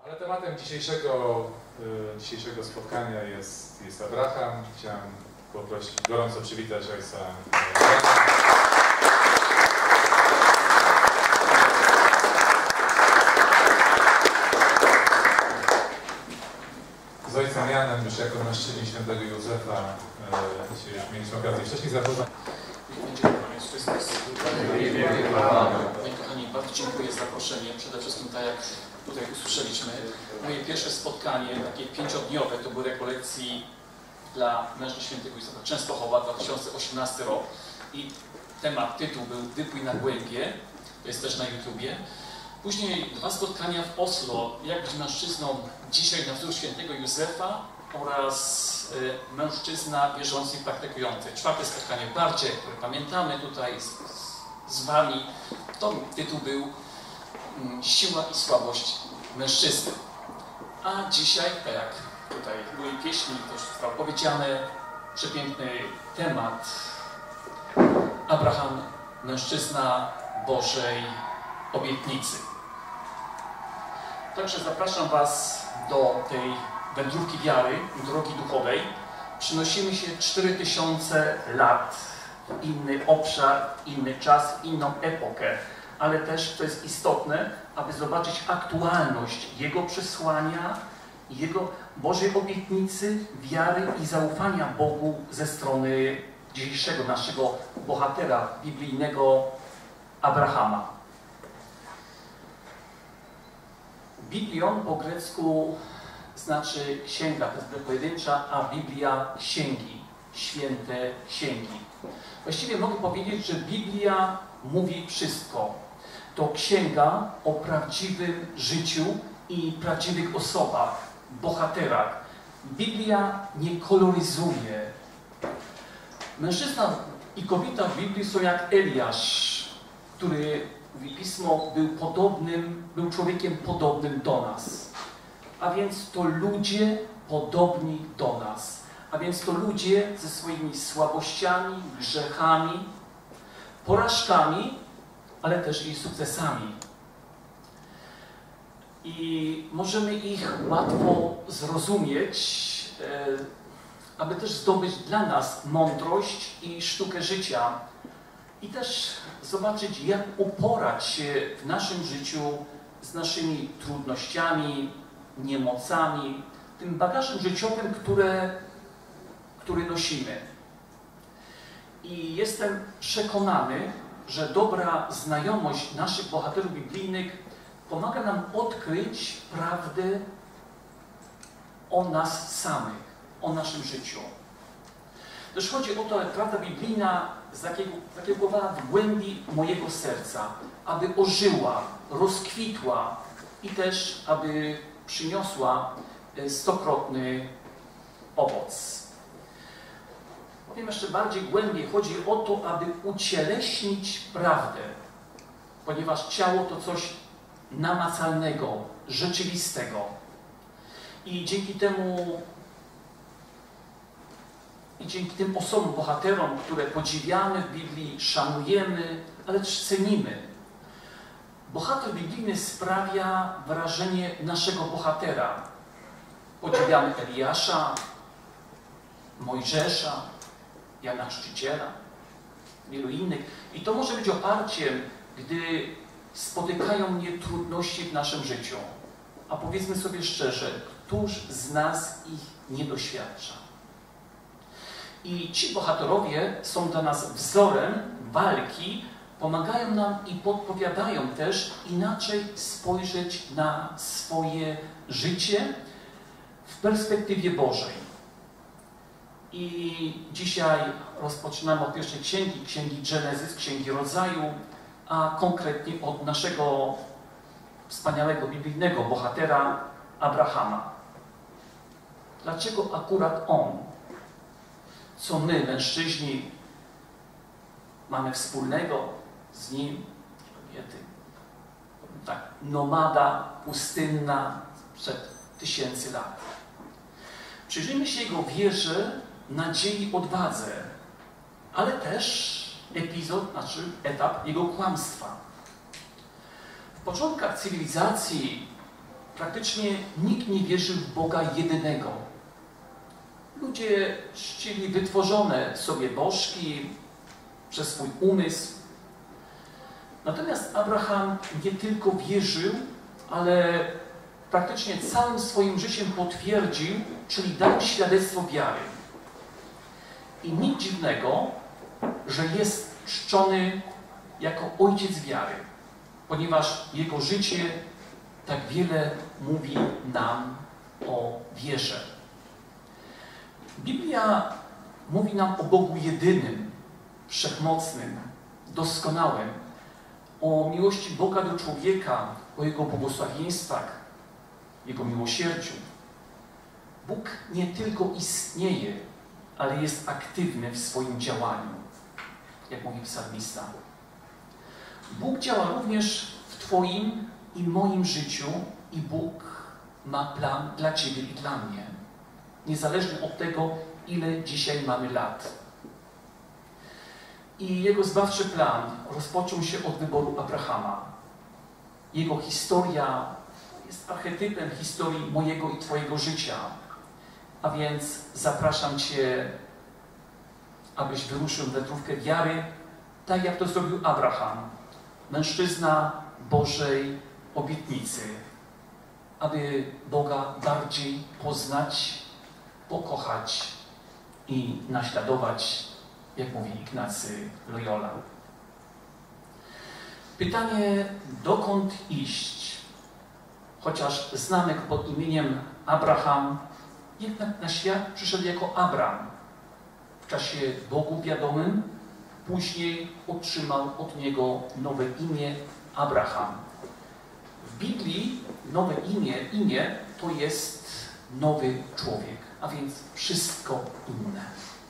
Ale tematem dzisiejszego spotkania jest Abraham. Chciałem poprosić, gorąco przywitać ojca z ojcem Janem, już jako mężczyźni świętego Józefa się mieliśmy okazję wcześniej zapoznać. Moi kochani, bardzo dziękuję za zaproszenie. Przede wszystkim, tak jak tutaj usłyszeliśmy, moje pierwsze spotkanie, takie 5-dniowe, to były rekolekcji dla mężczyzn świętego Józefa Częstochowa, 2018 rok. I tytuł był Wypłyń na głębie, to jest też na YouTubie. Później 2 spotkania w Oslo, jak być mężczyzną dzisiaj na wzór świętego Józefa oraz mężczyzna wierzący i praktykujący. 4. spotkanie w Barcie, które pamiętamy tutaj z Wami. To tytuł był Siła i słabość mężczyzny. A dzisiaj, tak jak tutaj były pieśni, to już zostało powiedziane, przepiękny temat. Abraham, mężczyzna Bożej obietnicy. Także zapraszam Was do tej wędrówki wiary, drogi duchowej. Przenosimy się 4000 lat w inny obszar, inny czas, inną epokę, ale też, co jest istotne, aby zobaczyć aktualność Jego przesłania, Jego Bożej obietnicy, wiary i zaufania Bogu ze strony dzisiejszego naszego bohatera biblijnego Abrahama. Biblion po grecku znaczy księga, to jest pojedyncza, a Biblia księgi, święte księgi. Właściwie mogę powiedzieć, że Biblia mówi wszystko. To księga o prawdziwym życiu i prawdziwych osobach, bohaterach. Biblia nie koloryzuje. Mężczyzna i kobieta w Biblii są jak Eliasz, który, mówi Pismo, był człowiekiem podobnym do nas. A więc to ludzie podobni do nas. A więc to ludzie ze swoimi słabościami, grzechami, porażkami, ale też i sukcesami. I możemy ich łatwo zrozumieć, aby też zdobyć dla nas mądrość i sztukę życia. I też zobaczyć, jak uporać się w naszym życiu z naszymi trudnościami, niemocami, tym bagażem życiowym, który nosimy. I jestem przekonany, że dobra znajomość naszych bohaterów biblijnych pomaga nam odkryć prawdę o nas samych, o naszym życiu. Też chodzi o to, prawda biblijna zakiewowała w głębi mojego serca, aby ożyła, rozkwitła i też, aby przyniosła 100-krotny owoc. Powiem jeszcze bardziej głębiej, chodzi o to, aby ucieleśnić prawdę, ponieważ ciało to coś namacalnego, rzeczywistego. I dzięki tym osobom, bohaterom, które podziwiamy w Biblii, szanujemy, ale też cenimy. Bohater biblijny sprawia wrażenie naszego bohatera. Podziwiamy Eliasza, Mojżesza, Jana Chrzciciela, wielu innych. I to może być oparciem, gdy spotykają mnie trudności w naszym życiu. A powiedzmy sobie szczerze, któż z nas ich nie doświadcza? I ci bohaterowie są dla nas wzorem walki, pomagają nam i podpowiadają też inaczej spojrzeć na swoje życie w perspektywie Bożej. I dzisiaj rozpoczynamy od pierwszej księgi Genezys, księgi rodzaju, a konkretnie od naszego wspaniałego biblijnego bohatera Abrahama. Dlaczego akurat on? Co my, mężczyźni, mamy wspólnego z nim, kobiety? Tak, nomada pustynna sprzed 1000 lat. Przyjrzyjmy się jego wierze, nadziei, odwadze, ale też etap jego kłamstwa. W początkach cywilizacji praktycznie nikt nie wierzył w Boga jedynego. Ludzie czcili wytworzone sobie bożki przez swój umysł. Natomiast Abraham nie tylko wierzył, ale praktycznie całym swoim życiem potwierdził, czyli dał świadectwo wiary. I nic dziwnego, że jest czczony jako ojciec wiary, ponieważ jego życie tak wiele mówi nam o wierze. Biblia mówi nam o Bogu jedynym, wszechmocnym, doskonałym, o miłości Boga do człowieka, o Jego błogosławieństwach, Jego miłosierdziu. Bóg nie tylko istnieje, ale jest aktywny w swoim działaniu, jak mówi psalmista. Bóg działa również w Twoim i moim życiu i Bóg ma plan dla Ciebie i dla mnie, niezależnie od tego, ile dzisiaj mamy lat. I Jego zbawczy plan rozpoczął się od wyboru Abrahama. Jego historia jest archetypem historii mojego i Twojego życia. A więc zapraszam Cię, abyś wyruszył wędrówkę wiary, tak jak to zrobił Abraham, mężczyzna Bożej obietnicy, aby Boga bardziej poznać, pokochać i naśladować, jak mówi Ignacy Loyola. Pytanie, dokąd iść? Chociaż znany pod imieniem Abraham, jednak na świat przyszedł jako Abram. W czasie Bogu wiadomym, później otrzymał od niego nowe imię Abraham. W Biblii nowe imię to jest nowy człowiek, a więc wszystko inne.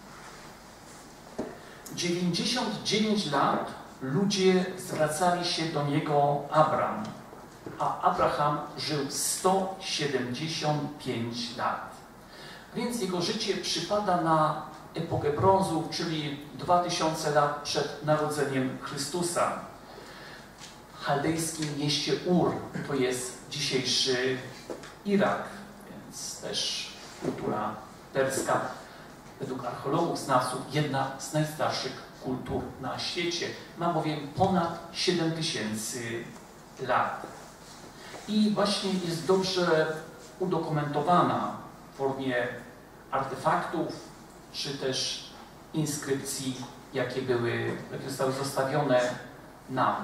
99 lat ludzie zwracali się do niego Abram, a Abraham żył 175 lat. Więc jego życie przypada na epokę brązu, czyli 2000 lat przed narodzeniem Chrystusa. W chaldejskim mieście Ur, to jest dzisiejszy Irak, więc też kultura perska, według archeologów, znawców, jedna z najstarszych kultur na świecie. Ma bowiem ponad 7000 lat. I właśnie jest dobrze udokumentowana w formie artefaktów, czy też inskrypcji, jakie zostały zostawione nam.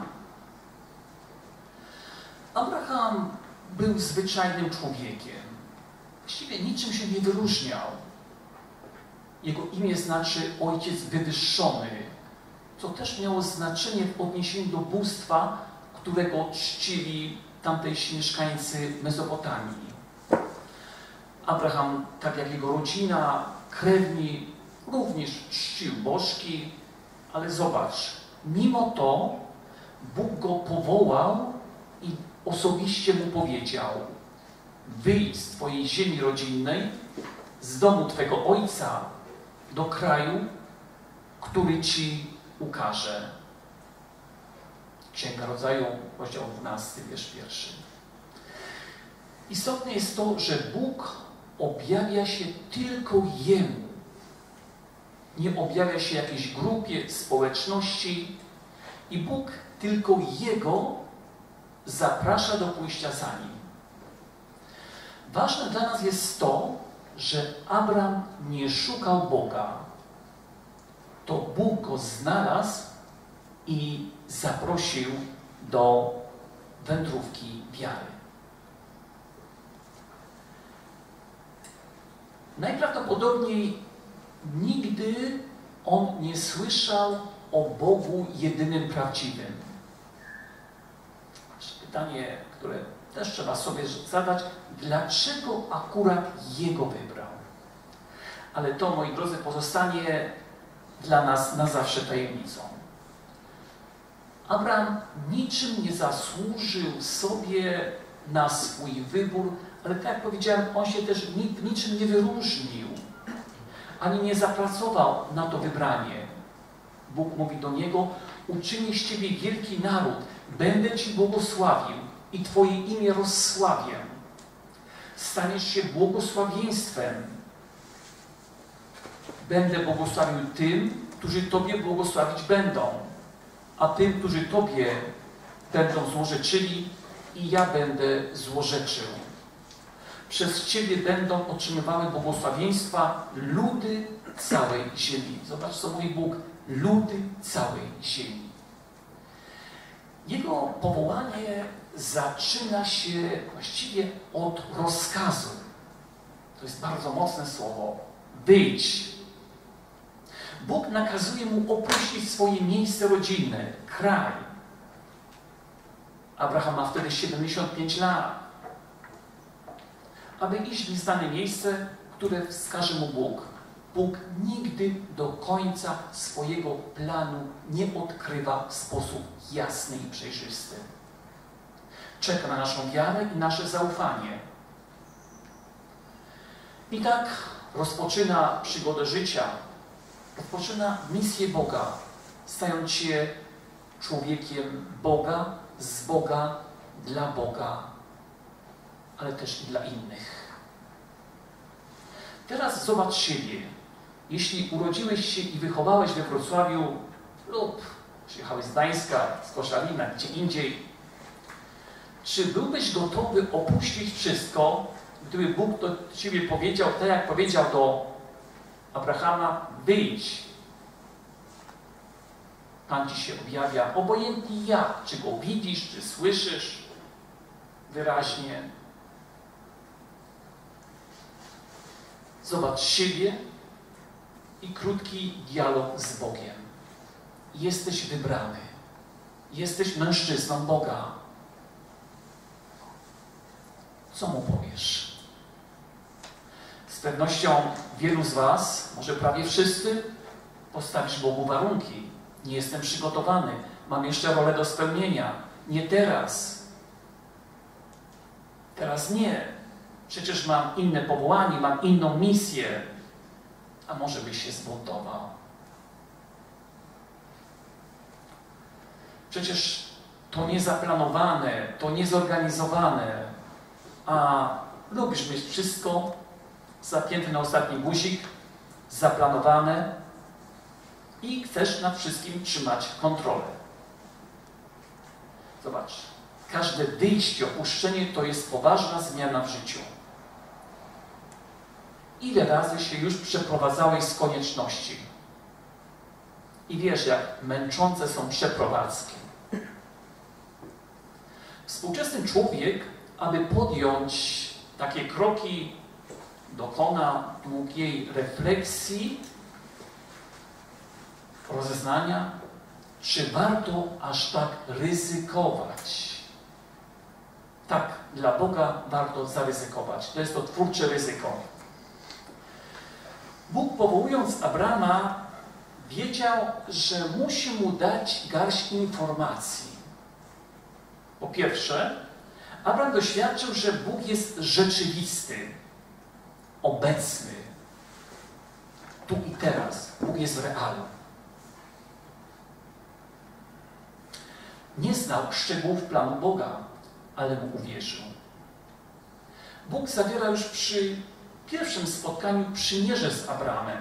Abraham był zwyczajnym człowiekiem. Właściwie niczym się nie wyróżniał. Jego imię znaczy ojciec wywyższony, co też miało znaczenie w odniesieniu do bóstwa, którego czcili tamtejsi mieszkańcy Mezopotamii. Abraham, tak jak jego rodzina, krewni, również czcił bożki, ale zobacz, mimo to Bóg go powołał i osobiście mu powiedział: wyjdź z twojej ziemi rodzinnej, z domu twego ojca, do kraju, który ci ukaże. Księga Rodzaju, rozdział 12, wiersz 1. Istotne jest to, że Bóg objawia się tylko Jemu. Nie objawia się jakiejś grupie, społeczności i Bóg tylko Jego zaprasza do pójścia za Nim. Ważne dla nas jest to, że Abram nie szukał Boga. To Bóg go znalazł i zaprosił do wędrówki wiary. Najprawdopodobniej nigdy on nie słyszał o Bogu jedynym prawdziwym. Pytanie, które też trzeba sobie zadać, dlaczego akurat Jego wybrał? Ale to, moi drodzy, pozostanie dla nas na zawsze tajemnicą. Abraham niczym nie zasłużył sobie na swój wybór, ale tak jak powiedziałem, on się też w niczym nie wyróżnił, ani nie zapracował na to wybranie. Bóg mówi do niego: uczynię z ciebie wielki naród, będę ci błogosławił i twoje imię rozsławię. Staniesz się błogosławieństwem. Będę błogosławił tym, którzy Tobie błogosławić będą, a tym, którzy Tobie będą złorzeczyli, i ja będę złorzeczył. Przez Ciebie będą otrzymywały błogosławieństwa ludy całej ziemi. Zobacz, co mówi Bóg. Ludy całej ziemi. Jego powołanie zaczyna się właściwie od rozkazu. To jest bardzo mocne słowo. Wyjdź. Bóg nakazuje mu opuścić swoje miejsce rodzinne, kraj. Abraham ma wtedy 75 lat. Aby iść w nieznane miejsce, które wskaże mu Bóg. Bóg nigdy do końca swojego planu nie odkrywa w sposób jasny i przejrzysty. Czeka na naszą wiarę i nasze zaufanie. I tak rozpoczyna przygodę życia, rozpoczyna misję Boga, stając się człowiekiem Boga, z Boga, dla Boga, ale też i dla innych. Teraz zobacz siebie. Jeśli urodziłeś się i wychowałeś we Wrocławiu lub przyjechałeś z Gdańska, z Koszalina, gdzie indziej, czy byłbyś gotowy opuścić wszystko, gdyby Bóg do Ciebie powiedział, tak jak powiedział do Abrahama, wyjdź. Pan Ci się objawia, obojętnie jak, czy Go widzisz, czy słyszysz wyraźnie. Zobacz siebie i krótki dialog z Bogiem. Jesteś wybrany. Jesteś mężczyzną Boga. Co Mu powiesz? Z pewnością wielu z Was, może prawie wszyscy, postawisz Bogu warunki. Nie jestem przygotowany. Mam jeszcze rolę do spełnienia. Nie teraz. Teraz nie. Przecież mam inne powołanie, mam inną misję. A może byś się zbuntował? Przecież to niezaplanowane, to niezorganizowane, a lubisz mieć wszystko zapięte na ostatni guzik, zaplanowane i chcesz nad wszystkim trzymać kontrolę. Zobacz, każde wyjście, opuszczenie to jest poważna zmiana w życiu. Ile razy się już przeprowadzałeś z konieczności? I wiesz, jak męczące są przeprowadzki. Współczesny człowiek, aby podjąć takie kroki, dokona długiej refleksji, rozeznania, czy warto aż tak ryzykować. Tak, dla Boga warto zaryzykować. To jest to twórcze ryzyko. Bóg, powołując Abrama, wiedział, że musi mu dać garść informacji. Po pierwsze, Abram doświadczył, że Bóg jest rzeczywisty, obecny, tu i teraz. Bóg jest realny. Nie znał szczegółów planu Boga, ale mu uwierzył. Bóg zawiera już przy pierwszym spotkaniu przymierze z Abramem.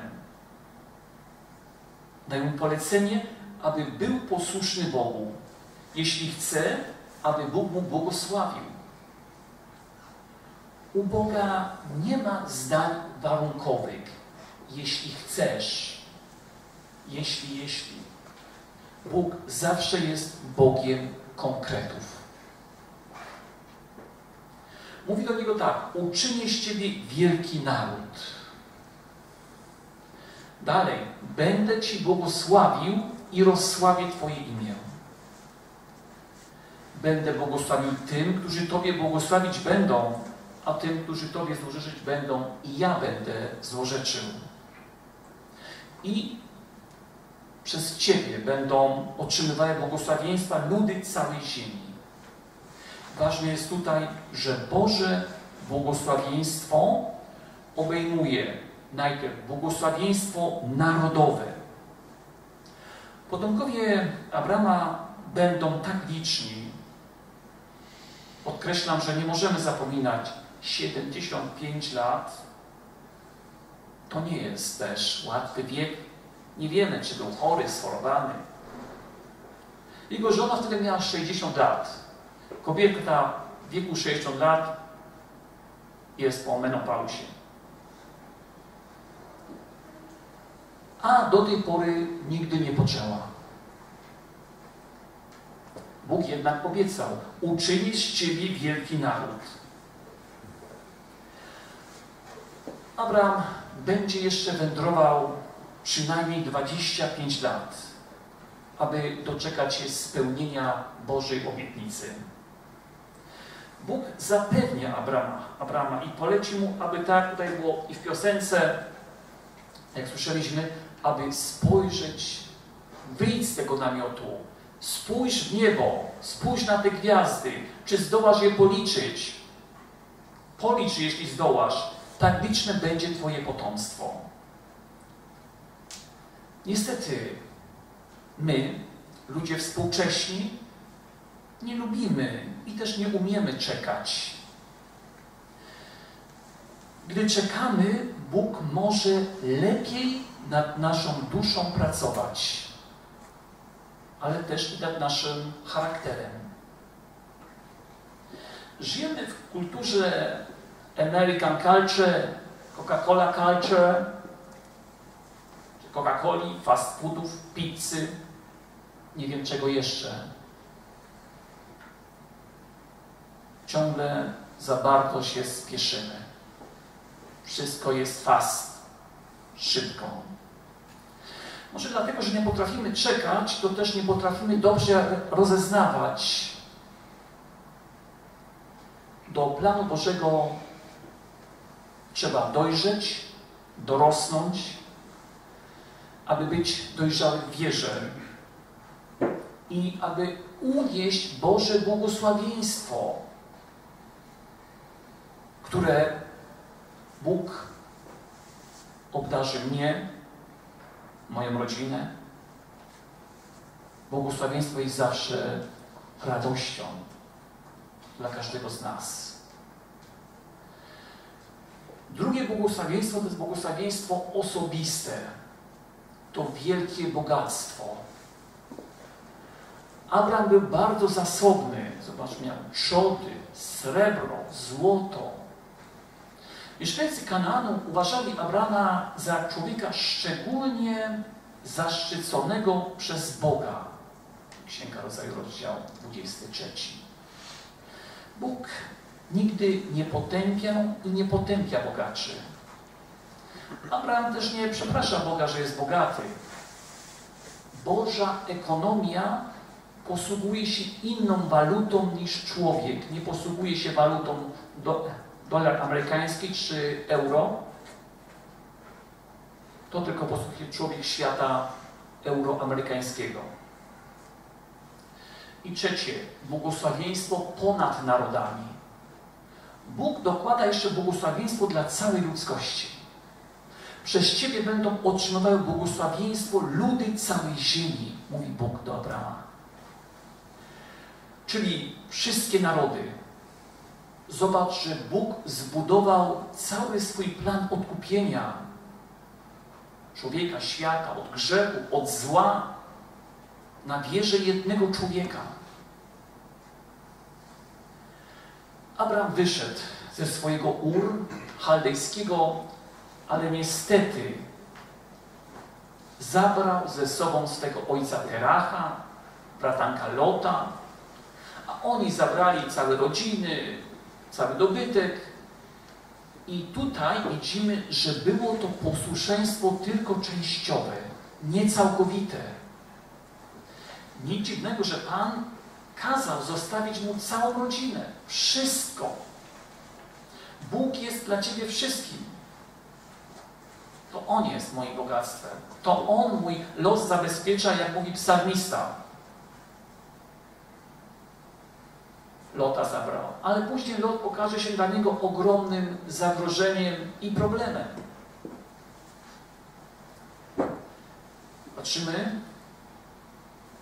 Daje mu polecenie, aby był posłuszny Bogu, jeśli chce, aby Bóg mu błogosławił. U Boga nie ma zdań warunkowych. Jeśli chcesz, jeśli. Bóg zawsze jest Bogiem konkretów. Mówi do niego tak: uczynię z ciebie wielki naród. Dalej, będę ci błogosławił i rozsławię twoje imię. Będę błogosławił tym, którzy tobie błogosławić będą, a tym, którzy tobie złorzeczyć będą, i ja będę złorzeczył. I przez ciebie będą otrzymywały błogosławieństwa ludy całej ziemi. Ważne jest tutaj, że Boże błogosławieństwo obejmuje najpierw błogosławieństwo narodowe. Potomkowie Abrama będą tak liczni. Podkreślam, że nie możemy zapominać 75 lat to nie jest też łatwy wiek. Nie wiemy, czy był chory, schorowany. Jego żona wtedy miała 60 lat. Kobieta w wieku 60 lat jest po menopauzie. A do tej pory nigdy nie poczęła. Bóg jednak obiecał: uczyni z ciebie wielki naród. Abraham będzie jeszcze wędrował przynajmniej 25 lat, aby doczekać się spełnienia Bożej obietnicy. Bóg zapewnia Abrama i poleci mu, aby tak tutaj było i w piosence, jak słyszeliśmy, aby spojrzeć, wyjdź z tego namiotu, spójrz w niebo, spójrz na te gwiazdy, czy zdołasz je policzyć. Policz, jeśli zdołasz, tak liczne będzie twoje potomstwo. Niestety, my, ludzie współcześni, nie lubimy i też nie umiemy czekać. Gdy czekamy, Bóg może lepiej nad naszą duszą pracować, ale też i nad naszym charakterem. Żyjemy w kulturze American culture, Coca-Cola culture, Coca-Coli, fast foodów, pizzy, nie wiem czego jeszcze. Ciągle za bardzo się spieszymy. Wszystko jest fast, szybko. Może dlatego, że nie potrafimy czekać, to też nie potrafimy dobrze rozeznawać. Do planu Bożego trzeba dojrzeć, dorosnąć, aby być dojrzałym w wierze i aby unieść Boże błogosławieństwo, które Bóg obdarzy mnie, moją rodzinę. Błogosławieństwo jest zawsze radością dla każdego z nas. Drugie błogosławieństwo to jest błogosławieństwo osobiste. To wielkie bogactwo. Abraham był bardzo zasobny. Zobacz, miał trzody, srebro, złoto. Mieszkańcy Kanaanu uważali Abrama za człowieka szczególnie zaszczyconego przez Boga. Księga Rodzaju, rozdział 23. Bóg nigdy nie potępiał i nie potępia bogaczy. Abraham też nie przeprasza Boga, że jest bogaty. Boża ekonomia posługuje się inną walutą niż człowiek. Nie posługuje się walutą dolar amerykański czy euro. To tylko posługuje człowiek świata euroamerykańskiego. I trzecie, błogosławieństwo ponad narodami. Bóg dokłada jeszcze błogosławieństwo dla całej ludzkości. Przez Ciebie będą otrzymywały błogosławieństwo ludy całej ziemi, mówi Bóg do Abrama. Czyli wszystkie narody. Zobacz, że Bóg zbudował cały swój plan odkupienia człowieka, świata, od grzechu, od zła, na wierze jednego człowieka. Abraham wyszedł ze swojego Ur chaldejskiego, ale niestety zabrał ze sobą swego ojca Teracha, bratanka Lota, a oni zabrali całe rodziny, cały dobytek. I tutaj widzimy, że było to posłuszeństwo tylko częściowe, niecałkowite. Nic dziwnego, że Pan kazał zostawić mu całą rodzinę. Wszystko. Bóg jest dla Ciebie wszystkim. To On jest moim bogactwem. To On mój los zabezpiecza, jak mówi psalmista. Lota zabrał. Ale później Lot okaże się dla niego ogromnym zagrożeniem i problemem. Patrzymy,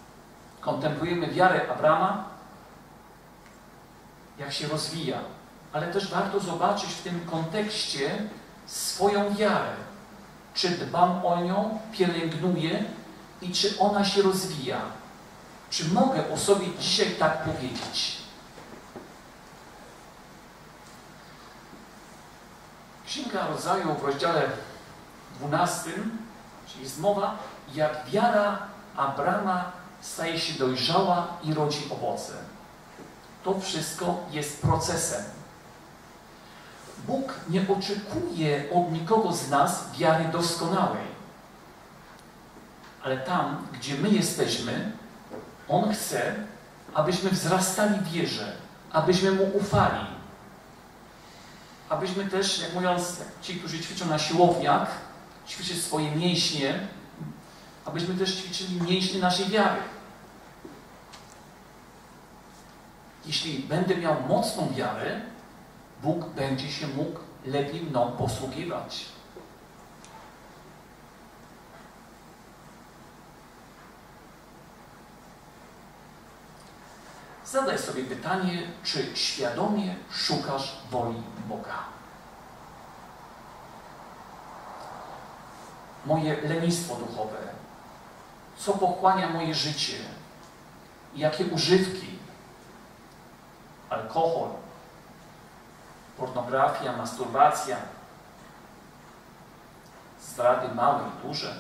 kontemplujemy wiarę Abrama, jak się rozwija. ale też warto zobaczyć w tym kontekście swoją wiarę. Czy dbam o nią, pielęgnuję i czy ona się rozwija? Czy mogę o sobie dzisiaj tak powiedzieć? Księga Rodzaju w rozdziale 12, czyli jest mowa, jak wiara Abrama staje się dojrzała i rodzi owoce. To wszystko jest procesem. Bóg nie oczekuje od nikogo z nas wiary doskonałej. Ale tam, gdzie my jesteśmy, On chce, abyśmy wzrastali w wierze, abyśmy Mu ufali. Abyśmy też, jak mówiąc, ci, którzy ćwiczą na siłowniach, ćwiczyć swoje mięśnie, abyśmy też ćwiczyli mięśnie naszej wiary. Jeśli będę miał mocną wiarę, Bóg będzie się mógł lepiej mną posługiwać. Zadaj sobie pytanie, czy świadomie szukasz woli Boga. Moje lenistwo duchowe, co pochłania moje życie, jakie używki, alkohol, pornografia, masturbacja, zdrady małe i duże.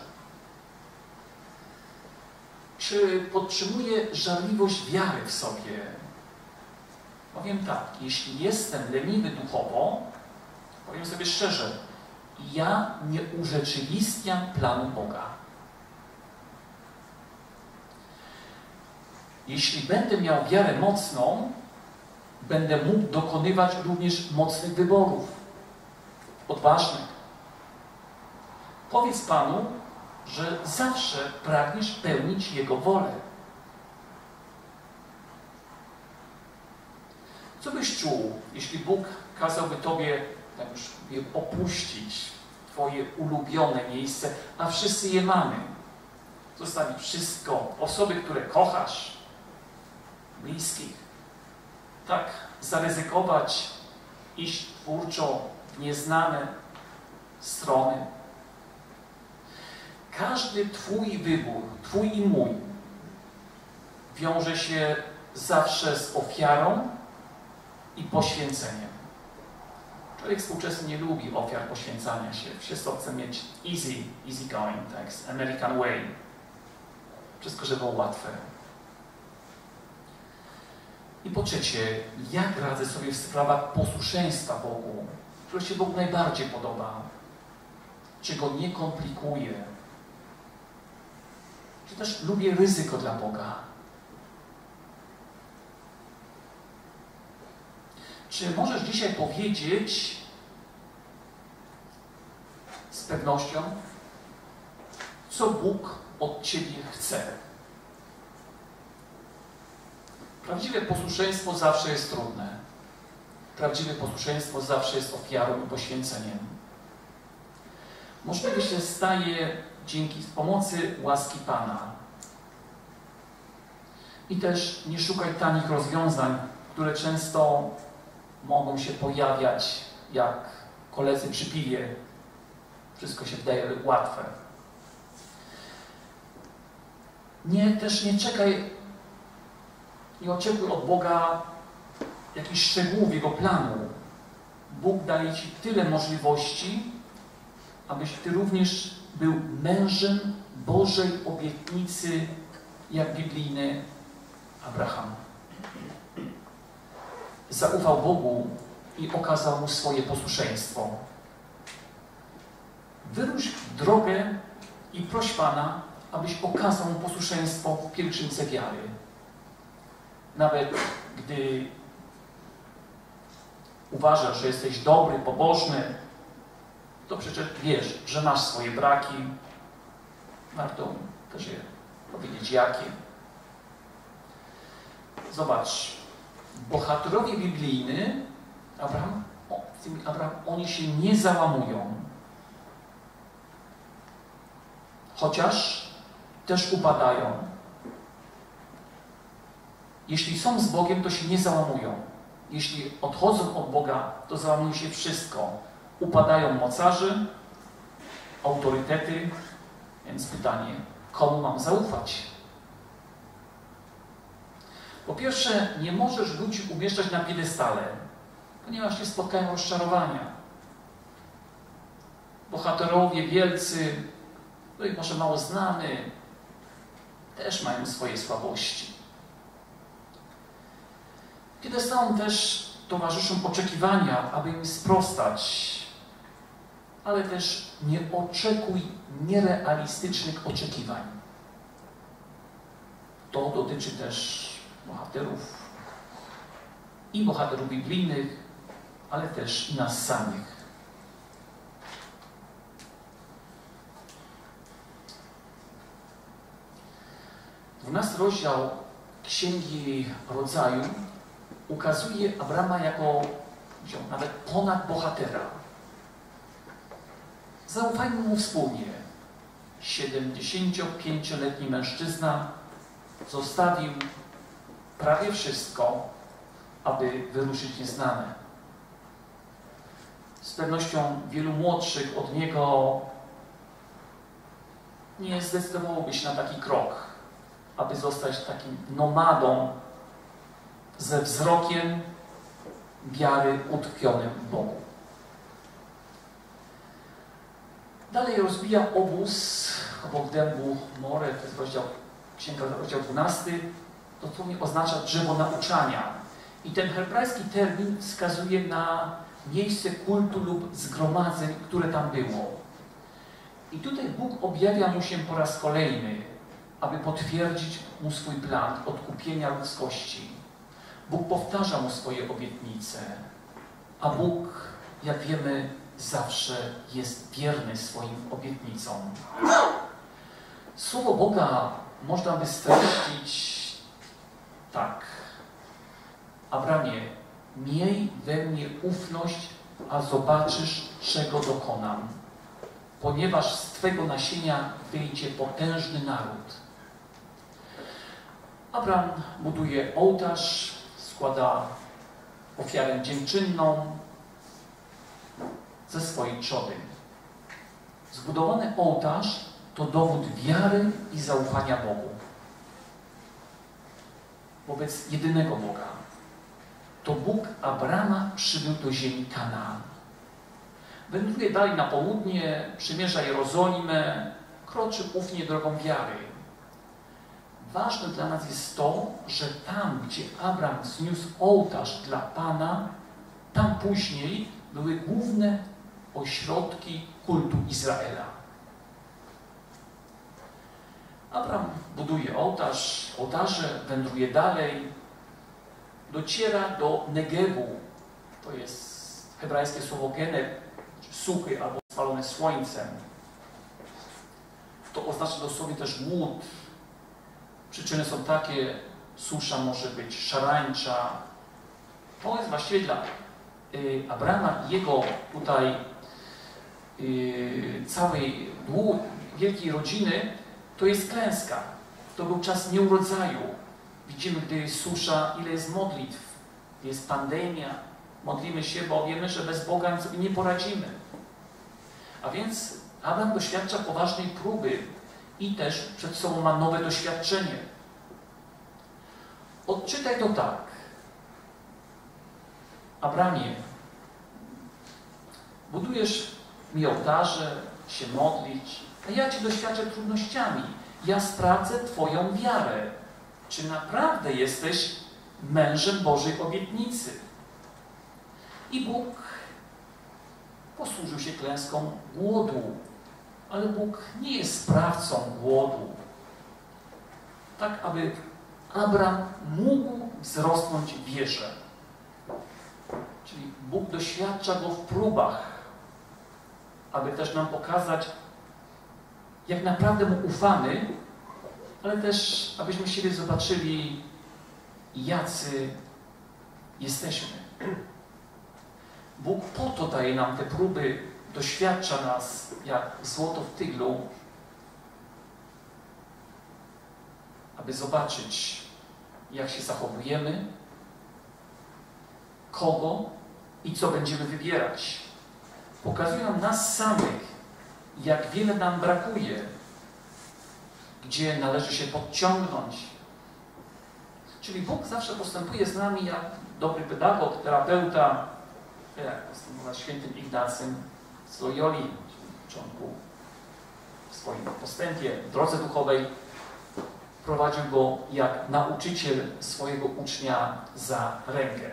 Czy podtrzymuję żarliwość wiary w sobie? Powiem tak, jeśli jestem leniwy duchowo, powiem sobie szczerze, ja nie urzeczywistniam planu Boga. Jeśli będę miał wiarę mocną, będę mógł dokonywać również mocnych wyborów, odważnych. Powiedz Panu, że zawsze pragniesz pełnić Jego wolę. Co byś czuł, jeśli Bóg kazałby Tobie, tak już mówię, opuścić Twoje ulubione miejsce, a wszyscy je mamy? Zostawić wszystko, osoby, które kochasz, bliskich. Tak, zaryzykować, iść twórczo w nieznane strony. Każdy Twój wybór, Twój i mój, wiąże się zawsze z ofiarą i poświęceniem. Człowiek współczesny nie lubi ofiar, poświęcania się. Wszystko chce mieć easy going, tak, American way. Wszystko, żeby było łatwe. I po trzecie, jak radzę sobie w sprawach posłuszeństwa Bogu, które się Bogu najbardziej podoba? Czy Go nie komplikuję? Czy też lubię ryzyko dla Boga? Czy możesz dzisiaj powiedzieć z pewnością, co Bóg od Ciebie chce? Prawdziwe posłuszeństwo zawsze jest trudne. Prawdziwe posłuszeństwo zawsze jest ofiarą i poświęceniem. Możliwe się staje dzięki pomocy łaski Pana. I też nie szukaj tanich rozwiązań, które często mogą się pojawiać jak koledzy przy piwie. Wszystko się wydaje łatwe. Też nie czekaj, nie oczekuj od Boga jakichś szczegółów Jego planu. Bóg daje Ci tyle możliwości, abyś Ty również był mężem Bożej obietnicy, jak biblijny Abraham. Zaufał Bogu i okazał Mu swoje posłuszeństwo. Wyrusz w drogę i proś Pana, abyś okazał Mu posłuszeństwo w pielgrzymce wiary. Nawet gdy uważasz, że jesteś dobry, pobożny, to przecież wiesz, że masz swoje braki. Warto też je powiedzieć, jakie. Zobacz, bohaterowie biblijni, Abraham, oni się nie załamują. Chociaż też upadają. Jeśli są z Bogiem, to się nie załamują. jeśli odchodzą od Boga, to załamuje się wszystko. Upadają mocarze, autorytety, więc pytanie, komu mam zaufać? Po pierwsze, nie możesz ludzi umieszczać na piedestale, ponieważ się spotkają rozczarowania. Bohaterowie wielcy, których może mało znamy, też mają swoje słabości. Piedestałom też towarzyszą oczekiwania, aby im sprostać, ale też nie oczekuj nierealistycznych oczekiwań. To dotyczy też bohaterów biblijnych, ale też i nas samych. 12 rozdział Księgi Rodzaju ukazuje Abrama jako nawet ponad bohatera. Zaufajmy mu wspólnie. 75-letni mężczyzna zostawił prawie wszystko, aby wyruszyć nieznane. Z pewnością wielu młodszych od niego nie zdecydowałoby się na taki krok, aby zostać takim nomadą ze wzrokiem wiary utkwionym w Bogu. Dalej rozbija obóz obok dębu More, to jest rozdział 12, to dosłownie oznacza drzewo nauczania. I ten hebrajski termin wskazuje na miejsce kultu lub zgromadzeń, które tam było. I tutaj Bóg objawia mu się po raz kolejny, aby potwierdzić mu swój plan odkupienia ludzkości. Bóg powtarza mu swoje obietnice, a Bóg, jak wiemy, zawsze jest wierny swoim obietnicom. Słowo Boga można by streścić tak. Abramie, miej we mnie ufność, a zobaczysz, czego dokonam, ponieważ z Twego nasienia wyjdzie potężny naród. Abram buduje ołtarz, składa ofiarę dziękczynną ze swojej trzody. Zbudowany ołtarz to dowód wiary i zaufania Bogu. Wobec jedynego Boga. To Bóg Abrama przybył do ziemi Kanaan. Wędruje dalej na południe, przymierza Jerozolimę, kroczy ufnie drogą wiary. Ważne dla nas jest to, że tam, gdzie Abram zniósł ołtarz dla Pana, tam później były główne ośrodki kultu Izraela. Abram buduje ołtarze, wędruje dalej, dociera do Negewu. To jest hebrajskie słowo geneb, suchy albo spalony słońcem. To oznacza dosłownie też głód. Przyczyny są takie, susza może być szarańcza. To jest właściwie dla Abrama i jego tutaj całej wielkiej rodziny, to jest klęska. To był czas nieurodzaju. Widzimy, gdy jest susza, ile jest modlitw, jest pandemia. Modlimy się, bo wiemy, że bez Boga sobie nie poradzimy. A więc Abram doświadcza poważnej próby i też przed sobą ma nowe doświadczenie. Odczytaj to tak. Abramie, budujesz mi ołtarze, się modlić, a ja Cię doświadczę trudnościami. Ja sprawdzę Twoją wiarę. Czy naprawdę jesteś mężem Bożej obietnicy? I Bóg posłużył się klęską głodu, ale Bóg nie jest sprawcą głodu. Tak, aby Abram mógł wzrosnąć w wierze. Czyli Bóg doświadcza go w próbach, aby też nam pokazać, jak naprawdę Mu ufamy, ale też, abyśmy siebie zobaczyli, jacy jesteśmy. Bóg po to daje nam te próby, doświadcza nas jak złoto w tyglu, aby zobaczyć, jak się zachowujemy, kogo i co będziemy wybierać. Pokazują nas samych, jak wiele nam brakuje, gdzie należy się podciągnąć. Czyli Bóg zawsze postępuje z nami jak dobry pedagog, terapeuta, jak postępował świętym Ignacym z Loyoli w początku w swoim postępie, w drodze duchowej. Prowadził go jak nauczyciel swojego ucznia za rękę.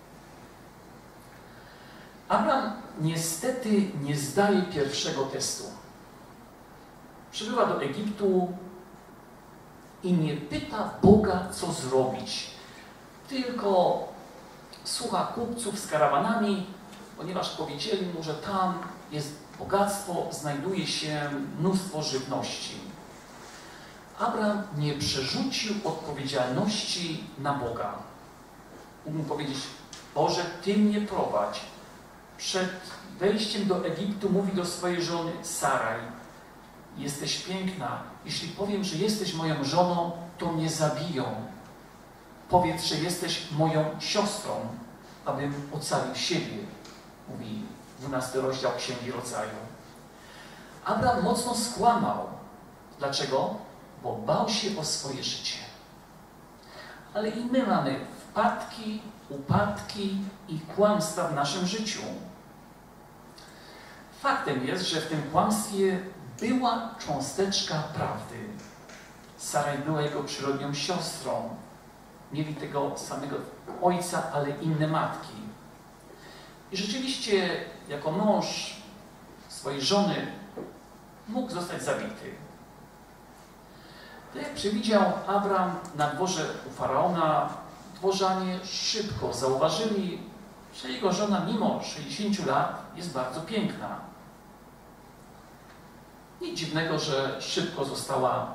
Abraham niestety nie zdaje pierwszego testu. Przybywa do Egiptu i nie pyta Boga, co zrobić, tylko słucha kupców z karawanami, ponieważ powiedzieli mu, że tam jest bogactwo, znajduje się mnóstwo żywności. Abraham nie przerzucił odpowiedzialności na Boga. Mógł powiedzieć: Boże, Ty mnie prowadź. Przed wejściem do Egiptu mówi do swojej żony Saraj: jesteś piękna. Jeśli powiem, że jesteś moją żoną, to mnie zabiją. Powiedz, że jesteś moją siostrą, abym ocalił siebie. Mówi 12 rozdział Księgi Rodzaju. Abraham mocno skłamał. Dlaczego? Bo bał się o swoje życie. Ale i my mamy wpadki, upadki i kłamstwa w naszym życiu. Faktem jest, że w tym kłamstwie była cząsteczka prawdy. Saraj była jego przyrodnią siostrą. Mieli tego samego ojca, ale inne matki. I rzeczywiście, jako mąż swojej żony, mógł zostać zabity. Tak jak przewidział Abraham na dworze u Faraona, dworzanie szybko zauważyli, że jego żona mimo 60 lat jest bardzo piękna. Nic dziwnego, że szybko została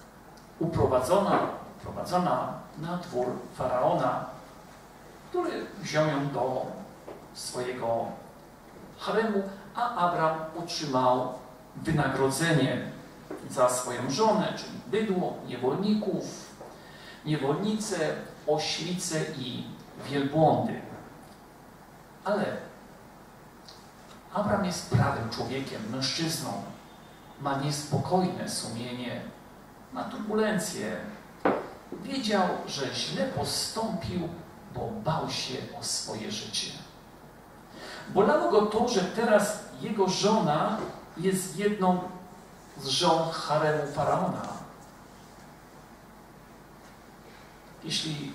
uprowadzona na dwór Faraona, który wziął ją do swojego haremu, a Abraham otrzymał wynagrodzenie za swoją żonę, czyli bydło, niewolników, niewolnice, oślice i wielbłądy. Ale Abraham jest prawym człowiekiem, mężczyzną. Ma niespokojne sumienie, ma turbulencje. Wiedział, że źle postąpił, bo bał się o swoje życie. Bolało go to, że teraz jego żona jest jedną z żon haremu Faraona. Jeśli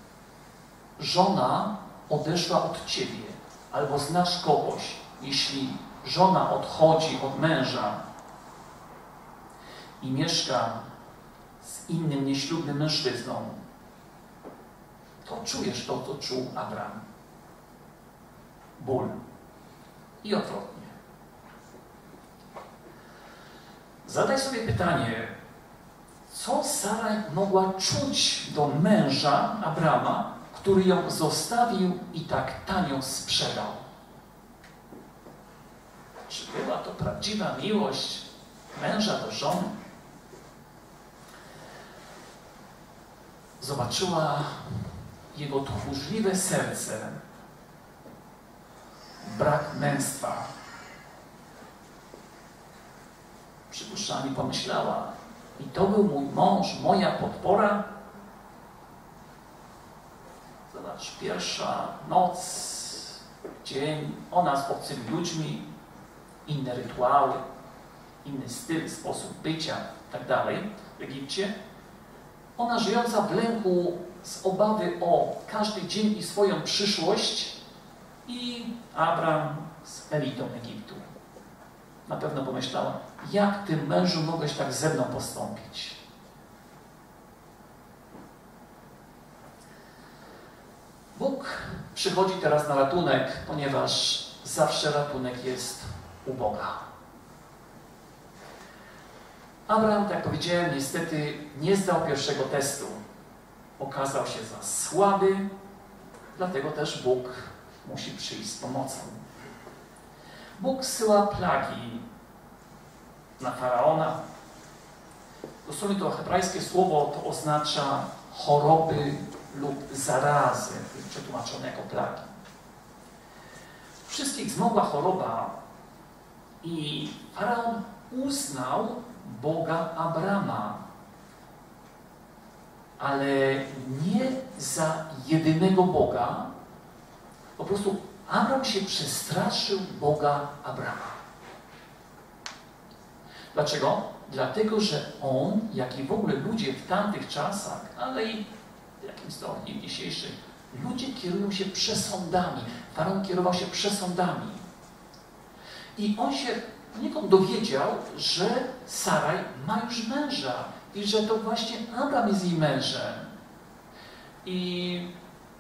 żona odeszła od ciebie, albo znasz kogoś, jeśli żona odchodzi od męża i mieszka z innym nieślubnym mężczyzną, to czujesz to, co czuł Abraham. Ból. I odwrotnie. Zadaj sobie pytanie, co Saraj mogła czuć do męża Abrama, który ją zostawił i tak tanio sprzedał? Czy była to prawdziwa miłość męża do żony? Zobaczyła jego tchórzliwe serce, brak męstwa. Przypuszczalnie pomyślała: i to był mój mąż, moja podpora? Zobacz, pierwsza noc, dzień, ona z obcymi ludźmi, inne rytuały, inny styl, sposób bycia itd. w Egipcie. Ona żyjąca w lęku, z obawy o każdy dzień i swoją przyszłość, i Abraham z elitą Egiptu. Na pewno pomyślała: jak ty, mężu, mogłeś tak ze mną postąpić? Bóg przychodzi teraz na ratunek, ponieważ zawsze ratunek jest u Boga. Abraham, tak jak powiedziałem, niestety nie zdał pierwszego testu. Okazał się za słaby, dlatego też Bóg musi przyjść z pomocą. Bóg zsyła plagi na Faraona. Dosłownie to hebrajskie słowo to oznacza choroby lub zarazy, jest przetłumaczone jako plagi. Wszystkich zmogła choroba i Faraon uznał Boga Abrama, ale nie za jedynego Boga. Po prostu Abram się przestraszył Boga Abrama. Dlaczego? Dlatego, że on, jak i w ogóle ludzie w tamtych czasach, ale i w jakimś stopniu dzisiejszych, ludzie kierują się przesądami. Faraon kierował się przesądami. I on się poniekąd dowiedział, że Saraj ma już męża i że to właśnie Abram jest jej mężem. I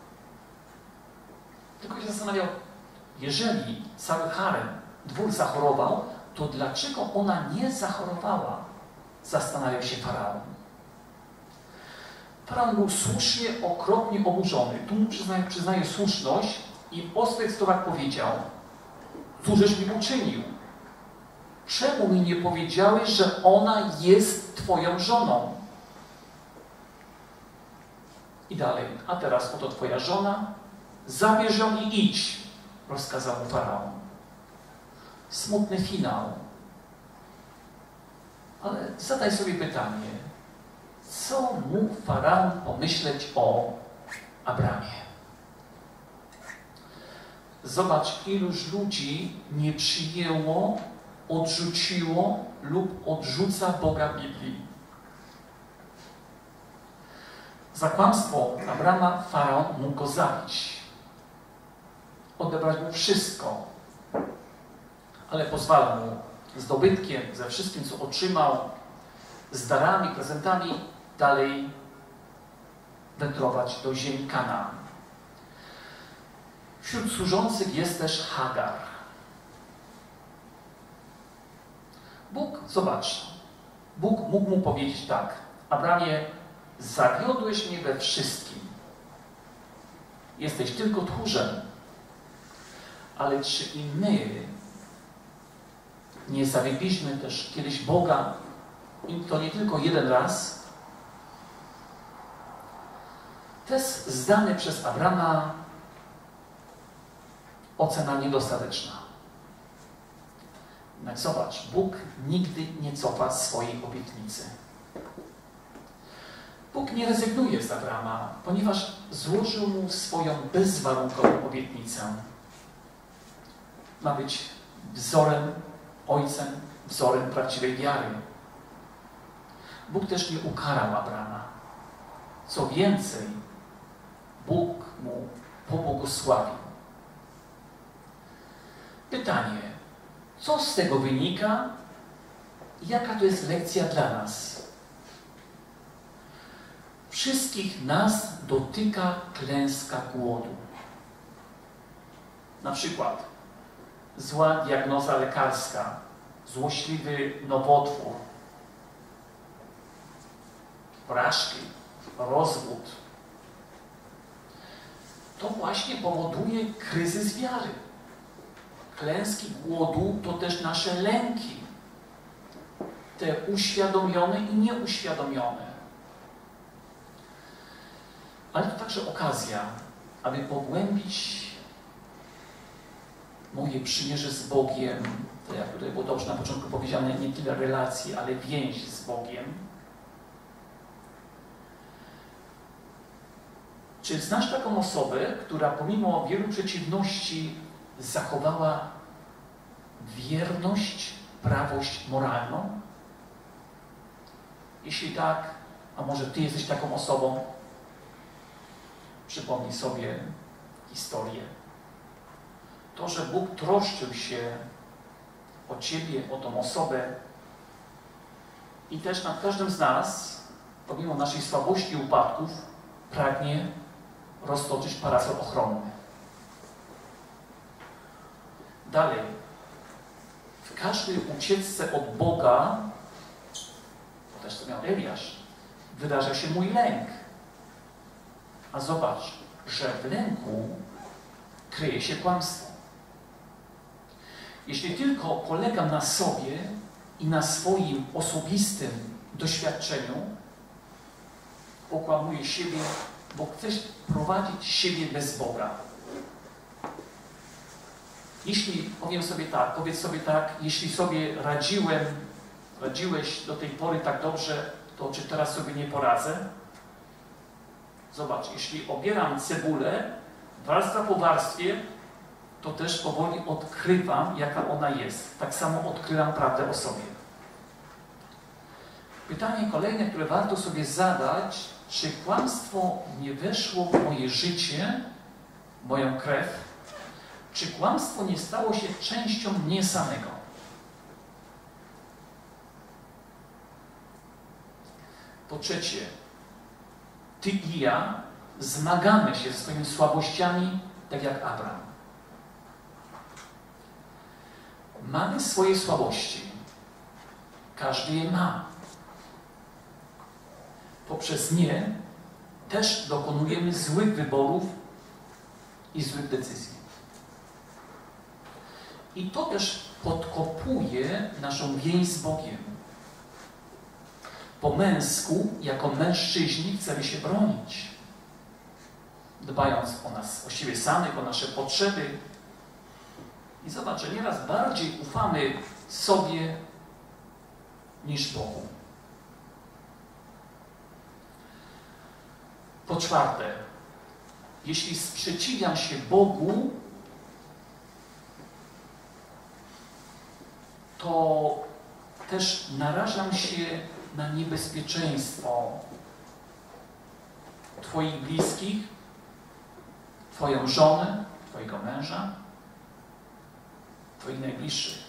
tylko się zastanawiał, jeżeli cały harem, dwór zachorował, to dlaczego ona nie zachorowała? Zastanawiał się Faraon. Faraon był słusznie, okropnie oburzony. Tu mu przyznaje słuszność i w ostrych słowach powiedział: cóżeś mi uczynił? Czemu mi nie powiedziałeś, że ona jest twoją żoną? I dalej, a teraz oto twoja żona, zabierz ją i idź, rozkazał mu Faraon. Smutny finał. Ale zadaj sobie pytanie, co mógł Faraon pomyśleć o Abramie? Zobacz, iluż ludzi nie przyjęło, odrzuciło lub odrzuca Boga Biblii. Za kłamstwo Abrama Faraon mógł go zabić, odebrać mu wszystko, ale pozwala mu z dobytkiem, ze wszystkim, co otrzymał, z darami, prezentami, dalej wędrować do ziemi Kanaan. Wśród służących jest też Hagar. Bóg, zobacz, Bóg mógł mu powiedzieć tak: Abramie, zawiodłeś mnie we wszystkim. Jesteś tylko tchórzem. Ale czy i my nie zawiedliśmy też kiedyś Boga, i to nie tylko jeden raz? Test zdany przez Abrama, ocena niedostateczna. Jednak zobacz, Bóg nigdy nie cofa swojej obietnicy. Bóg nie rezygnuje z Abrama, ponieważ złożył mu swoją bezwarunkową obietnicę. Ma być wzorem, ojcem, wzorem prawdziwej wiary. Bóg też nie ukarał Abrama. Co więcej, Bóg mu pobłogosławił. Pytanie, co z tego wynika? Jaka to jest lekcja dla nas? Wszystkich nas dotyka klęska głodu. Na przykład zła diagnoza lekarska, złośliwy nowotwór, porażki, rozwód. To właśnie powoduje kryzys wiary. Klęski głodu to też nasze lęki. Te uświadomione i nieuświadomione. Ale to także okazja, aby pogłębić moje przymierze z Bogiem, to jak tutaj było dobrze na początku powiedziane, nie tyle relacje, ale więź z Bogiem. Czy znasz taką osobę, która pomimo wielu przeciwności zachowała wierność, prawość moralną? Jeśli tak, a może Ty jesteś taką osobą, przypomnij sobie historię. To, że Bóg troszczył się o Ciebie, o tą osobę i też nad każdym z nas, pomimo naszej słabości i upadków, pragnie roztoczyć parasol ochronny. Dalej, w każdej ucieczce od Boga, to też co miał Eliasz, wydarza się mój lęk. A zobacz, że w lęku kryje się kłamstwo. Jeśli tylko polegam na sobie i na swoim osobistym doświadczeniu, okłamuję siebie, bo chcę prowadzić siebie bez Boga. Jeśli, powiedz sobie tak, jeśli sobie radziłeś do tej pory tak dobrze, to czy teraz sobie nie poradzę? Zobacz, jeśli obieram cebulę, warstwa po warstwie, to też powoli odkrywam, jaka ona jest. Tak samo odkrywam prawdę o sobie. Pytanie kolejne, które warto sobie zadać, czy kłamstwo nie weszło w moje życie, w moją krew? Czy kłamstwo nie stało się częścią mnie samego? Po trzecie, ty i ja zmagamy się ze swoimi słabościami, tak jak Abraham. Mamy swoje słabości. Każdy je ma. Poprzez nie też dokonujemy złych wyborów i złych decyzji. I to też podkopuje naszą więź z Bogiem. Po męsku, jako mężczyźni, chcemy się bronić, dbając o nas, o siebie samych, o nasze potrzeby. I zobacz, że nieraz bardziej ufamy sobie niż Bogu. Po czwarte, jeśli sprzeciwiam się Bogu, to też narażam się na niebezpieczeństwo Twoich bliskich, Twoją żonę, Twojego męża, Twoich najbliższych.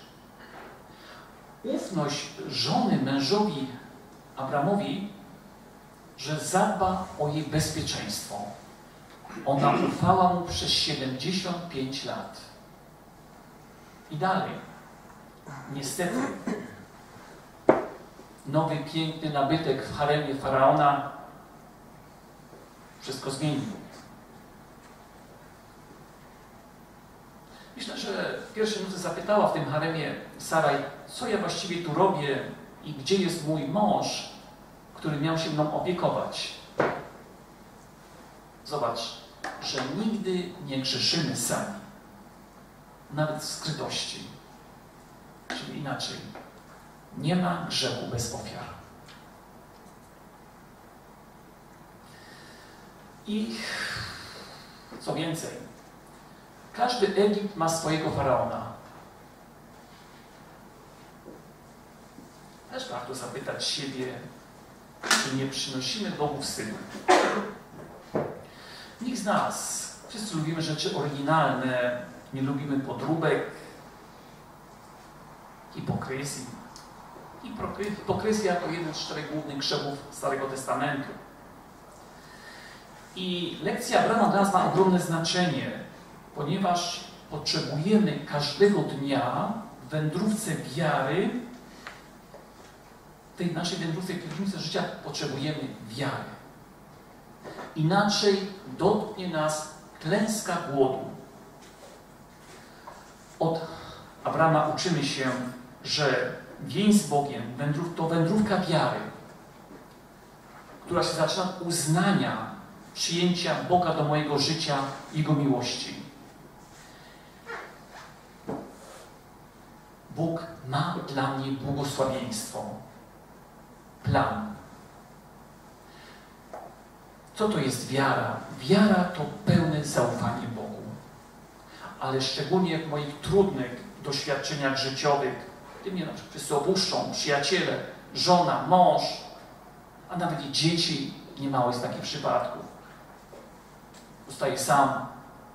Ufność żony mężowi Abramowi, że zadba o jej bezpieczeństwo. Ona ufała mu przez 75 lat. I dalej. Niestety, nowy, piękny nabytek w haremie faraona wszystko zmienił. Myślę, że w pierwszej nocy zapytała w tym haremie Saraj, co ja właściwie tu robię i gdzie jest mój mąż, który miał się mną opiekować. Zobacz, że nigdy nie grzeszymy sami, nawet w skrytości. Czyli inaczej, nie ma grzechu bez ofiar. I co więcej, każdy Egipt ma swojego faraona. Też warto zapytać siebie, czy nie przynosimy Bogu wstydu. Nikt z nas, wszyscy lubimy rzeczy oryginalne, nie lubimy podróbek, hipokryzji. Hipokryzja to jeden z 4 głównych grzechów Starego Testamentu. I lekcja Abrahama dla nas ma ogromne znaczenie, ponieważ potrzebujemy każdego dnia w wędrówce wiary, w tej naszej wędrówce, życia potrzebujemy wiary. Inaczej dotknie nas klęska głodu. Od Abrama uczymy się, że więź z Bogiem to wędrówka wiary, która się zaczyna od uznania przyjęcia Boga do mojego życia, Jego miłości. Bóg ma dla mnie błogosławieństwo. Plan. Co to jest wiara? Wiara to pełne zaufanie Bogu. Ale szczególnie w moich trudnych doświadczeniach życiowych, gdy mnie na przykład wszyscy opuszczą, przyjaciele, żona, mąż, a nawet i dzieci, niemało jest takich przypadków. Zostaję sam.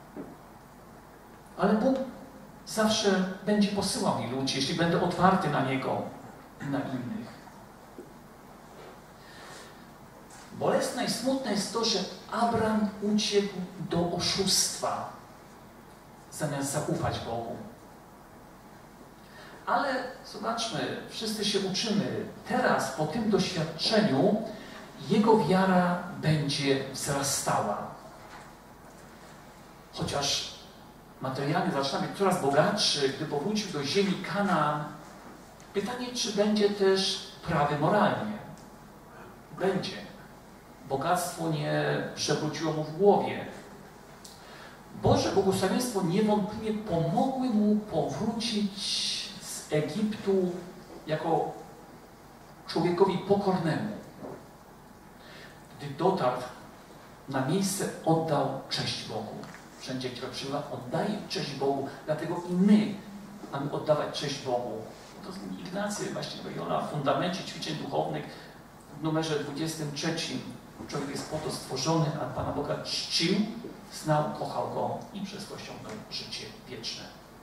Ale Bóg zawsze będzie posyłał mi ludzi, jeśli będę otwarty na Niego i na innych. Bolesne i smutne jest to, że Abram uciekł do oszustwa, zamiast zaufać Bogu. Ale zobaczmy, wszyscy się uczymy. Teraz, po tym doświadczeniu, jego wiara będzie wzrastała. Chociaż materialnie zaczyna być coraz bogatszy, gdy powrócił do ziemi Kanaan, pytanie, czy będzie też prawy moralnie. Będzie. Bogactwo nie przewróciło mu w głowie. Boże błogosławieństwo niewątpliwie pomogły mu powrócić z Egiptu jako człowiekowi pokornemu. Gdy dotarł na miejsce, oddał cześć Bogu. Wszędzie, gdzie przybywa, oddaje cześć Bogu, dlatego i my mamy oddawać cześć Bogu. To Ignacy właśnie Loyola w fundamencie ćwiczeń duchownych w numerze 23. Człowiek jest po to stworzony, a Pana Boga czcił, znał, kochał Go i przez to osiągnął życie wieczne.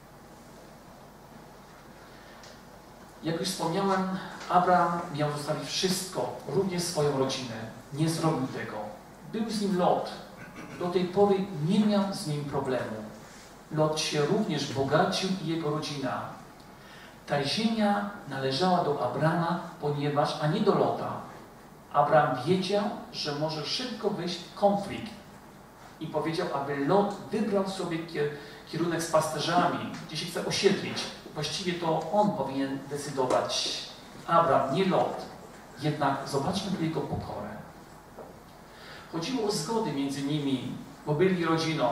Jak już wspomniałem, Abraham miał zostawić wszystko, również swoją rodzinę. Nie zrobił tego. Był z nim Lot. Do tej pory nie miał z nim problemu. Lot się również bogacił i jego rodzina. Ta ziemia należała do Abrama, ponieważ, a nie do Lota. Abraham wiedział, że może szybko wyjść w konflikt i powiedział, aby Lot wybrał sobie kierunek z pasterzami, gdzie się chce osiedlić. Właściwie to on powinien decydować. Abraham, nie Lot. Jednak zobaczmy tu jego pokorę. Chodziło o zgody między nimi, bo byli rodziną.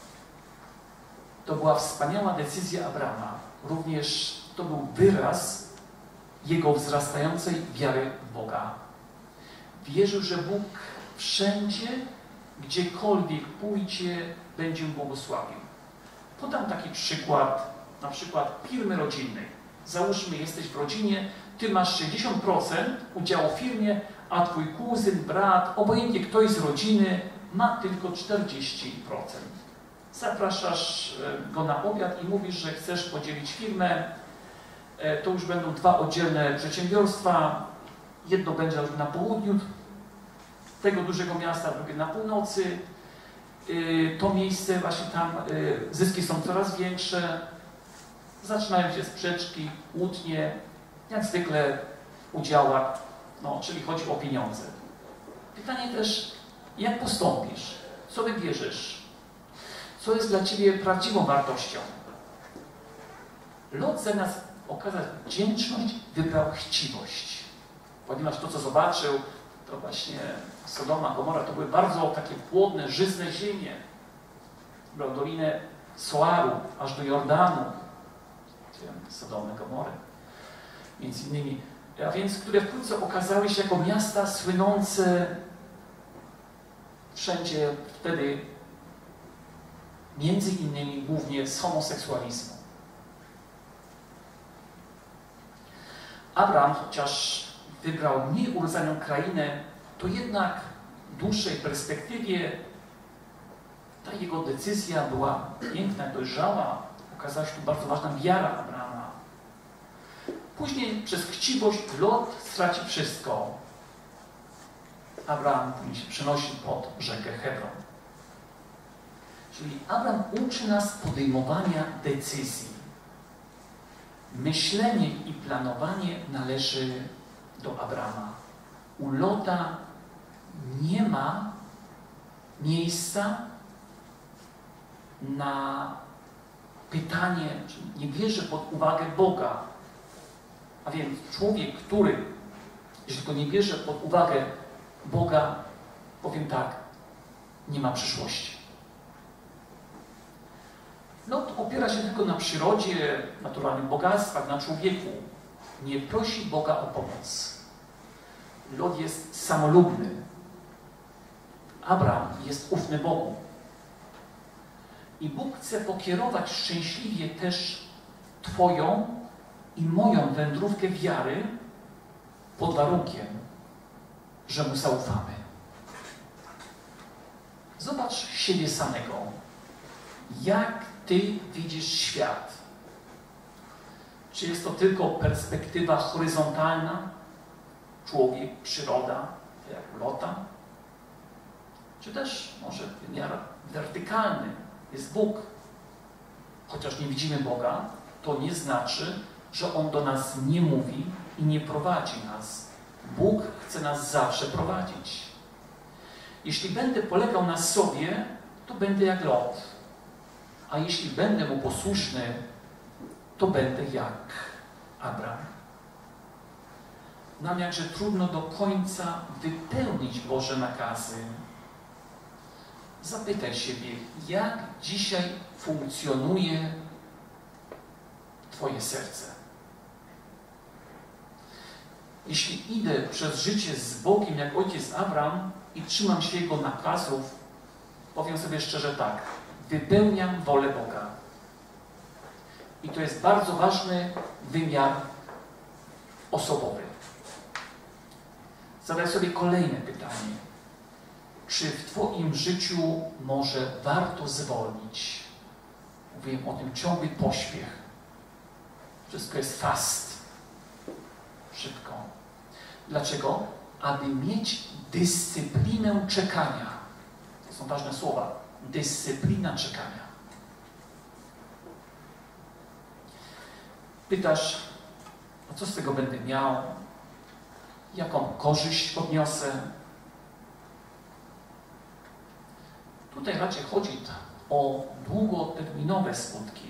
To była wspaniała decyzja Abrama. Również to był wyraz jego wzrastającej wiary w Boga. Wierzył, że Bóg wszędzie, gdziekolwiek pójdzie, będzie mu błogosławił. Podam taki przykład, na przykład firmy rodzinnej. Załóżmy, jesteś w rodzinie, ty masz 60% udziału w firmie, a twój kuzyn, brat, obojętnie ktoś z rodziny ma tylko 40%. Zapraszasz go na obiad i mówisz, że chcesz podzielić firmę. To już będą dwa oddzielne przedsiębiorstwa. Jedno będzie na południu tego dużego miasta, drugie na północy. To miejsce, właśnie tam zyski są coraz większe. Zaczynają się sprzeczki, kłótnie, jak zwykle w udziałach, no, czyli chodzi o pieniądze. Pytanie też, jak postąpisz? Co wybierzesz? Co jest dla ciebie prawdziwą wartością? Lot zamiast okazać wdzięczność, wybrał chciwość. Ponieważ to, co zobaczył, to właśnie Sodoma, Gomora, to były bardzo takie płodne, żyzne ziemie. Wybrał dolinę Soaru, aż do Jordanu. Sodomy, Gomory, między innymi. A więc, które wkrótce okazały się jako miasta słynące wszędzie wtedy, między innymi głównie z homoseksualizmu. Abraham, chociaż wybrał nieurodzoną krainę, to jednak w dłuższej perspektywie ta jego decyzja była piękna, dojrzała. Okazała się tu bardzo ważna wiara Abrahama. Później przez chciwość Lot straci wszystko. Abraham później się przenosi pod rzekę Hebron. Czyli Abraham uczy nas podejmowania decyzji. Myślenie i planowanie należy do Abrahama. U Lota nie ma miejsca na pytanie, czy nie bierze pod uwagę Boga. A więc człowiek, który, jeśli tylko nie bierze pod uwagę Boga, powiem tak, nie ma przyszłości. Lot opiera się tylko na przyrodzie, naturalnych bogactwach, na człowieku. Nie prosi Boga o pomoc. Lot jest samolubny. Abraham jest ufny Bogu. I Bóg chce pokierować szczęśliwie też Twoją i moją wędrówkę wiary pod warunkiem, że Mu zaufamy. Zobacz siebie samego. Jak Ty widzisz świat? Czy jest to tylko perspektywa horyzontalna? Człowiek, przyroda, jak Lota? Czy też może wymiar wertykalny? Jest Bóg. Chociaż nie widzimy Boga, to nie znaczy, że On do nas nie mówi i nie prowadzi nas. Bóg chce nas zawsze prowadzić. Jeśli będę polegał na sobie, to będę jak Lot. A jeśli będę Mu posłuszny, to będę jak Abraham. Nam jakże trudno do końca wypełnić Boże nakazy. Zapytaj siebie, jak dzisiaj funkcjonuje Twoje serce. Jeśli idę przez życie z Bogiem jak ojciec Abraham i trzymam się Jego nakazów, powiem sobie szczerze tak, wypełniam wolę Boga. I to jest bardzo ważny wymiar osobowy. Zadaj sobie kolejne pytanie. Czy w Twoim życiu może warto zwolnić? Mówiłem o tym ciągły pośpiech. Wszystko jest fast. Szybko. Dlaczego? Aby mieć dyscyplinę czekania. To są ważne słowa. Dyscyplina czekania. Pytasz, a co z tego będę miał? Jaką korzyść odniosę? Tutaj raczej chodzi o długoterminowe skutki.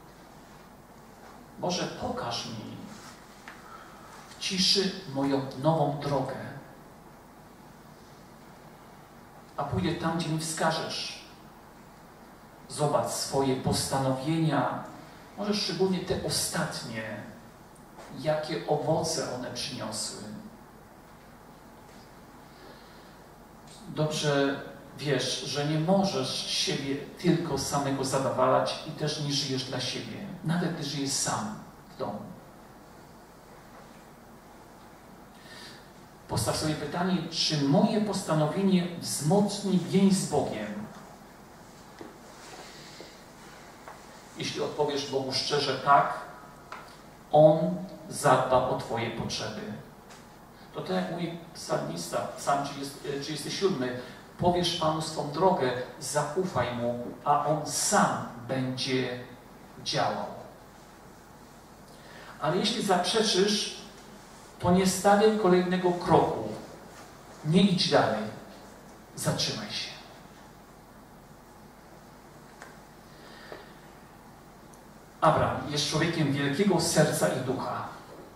Boże, pokaż mi w ciszy moją nową drogę, a pójdę tam, gdzie mi wskażesz. Zobacz swoje postanowienia, może szczególnie te ostatnie, jakie owoce one przyniosły. Dobrze wiesz, że nie możesz siebie tylko samego zadowalać i też nie żyjesz dla siebie, nawet gdy żyjesz sam w domu. Postaw sobie pytanie, czy moje postanowienie wzmocni więź z Bogiem? Jeśli odpowiesz Bogu szczerze tak, On zadba o Twoje potrzeby. To tak jak mówi psalmista, psalm 37, powiesz Panu swą drogę, zaufaj Mu, a On sam będzie działał. Ale jeśli zaprzeczysz, to nie stawiaj kolejnego kroku. Nie idź dalej. Zatrzymaj się. Abraham jest człowiekiem wielkiego serca i ducha.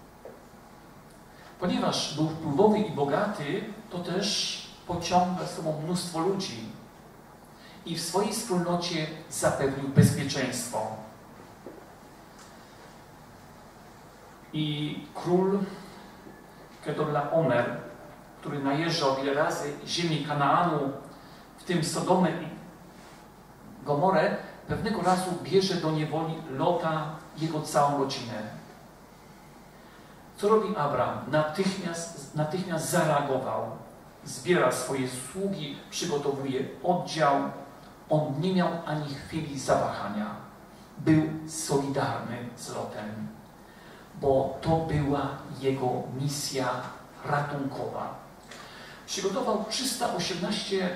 Ponieważ był wpływowy i bogaty, to też pociąga z sobą mnóstwo ludzi i w swojej wspólnocie zapewnił bezpieczeństwo. I król Kedorlaomer, który najeżdżał wiele razy ziemi Kanaanu, w tym Sodomę i Gomorę, pewnego razu bierze do niewoli Lota i jego całą rodzinę. Co robi Abraham? Natychmiast zareagował. Zbiera swoje sługi, przygotowuje oddział. On nie miał ani chwili zawahania. Był solidarny z Lotem, bo to była jego misja ratunkowa. Przygotował 318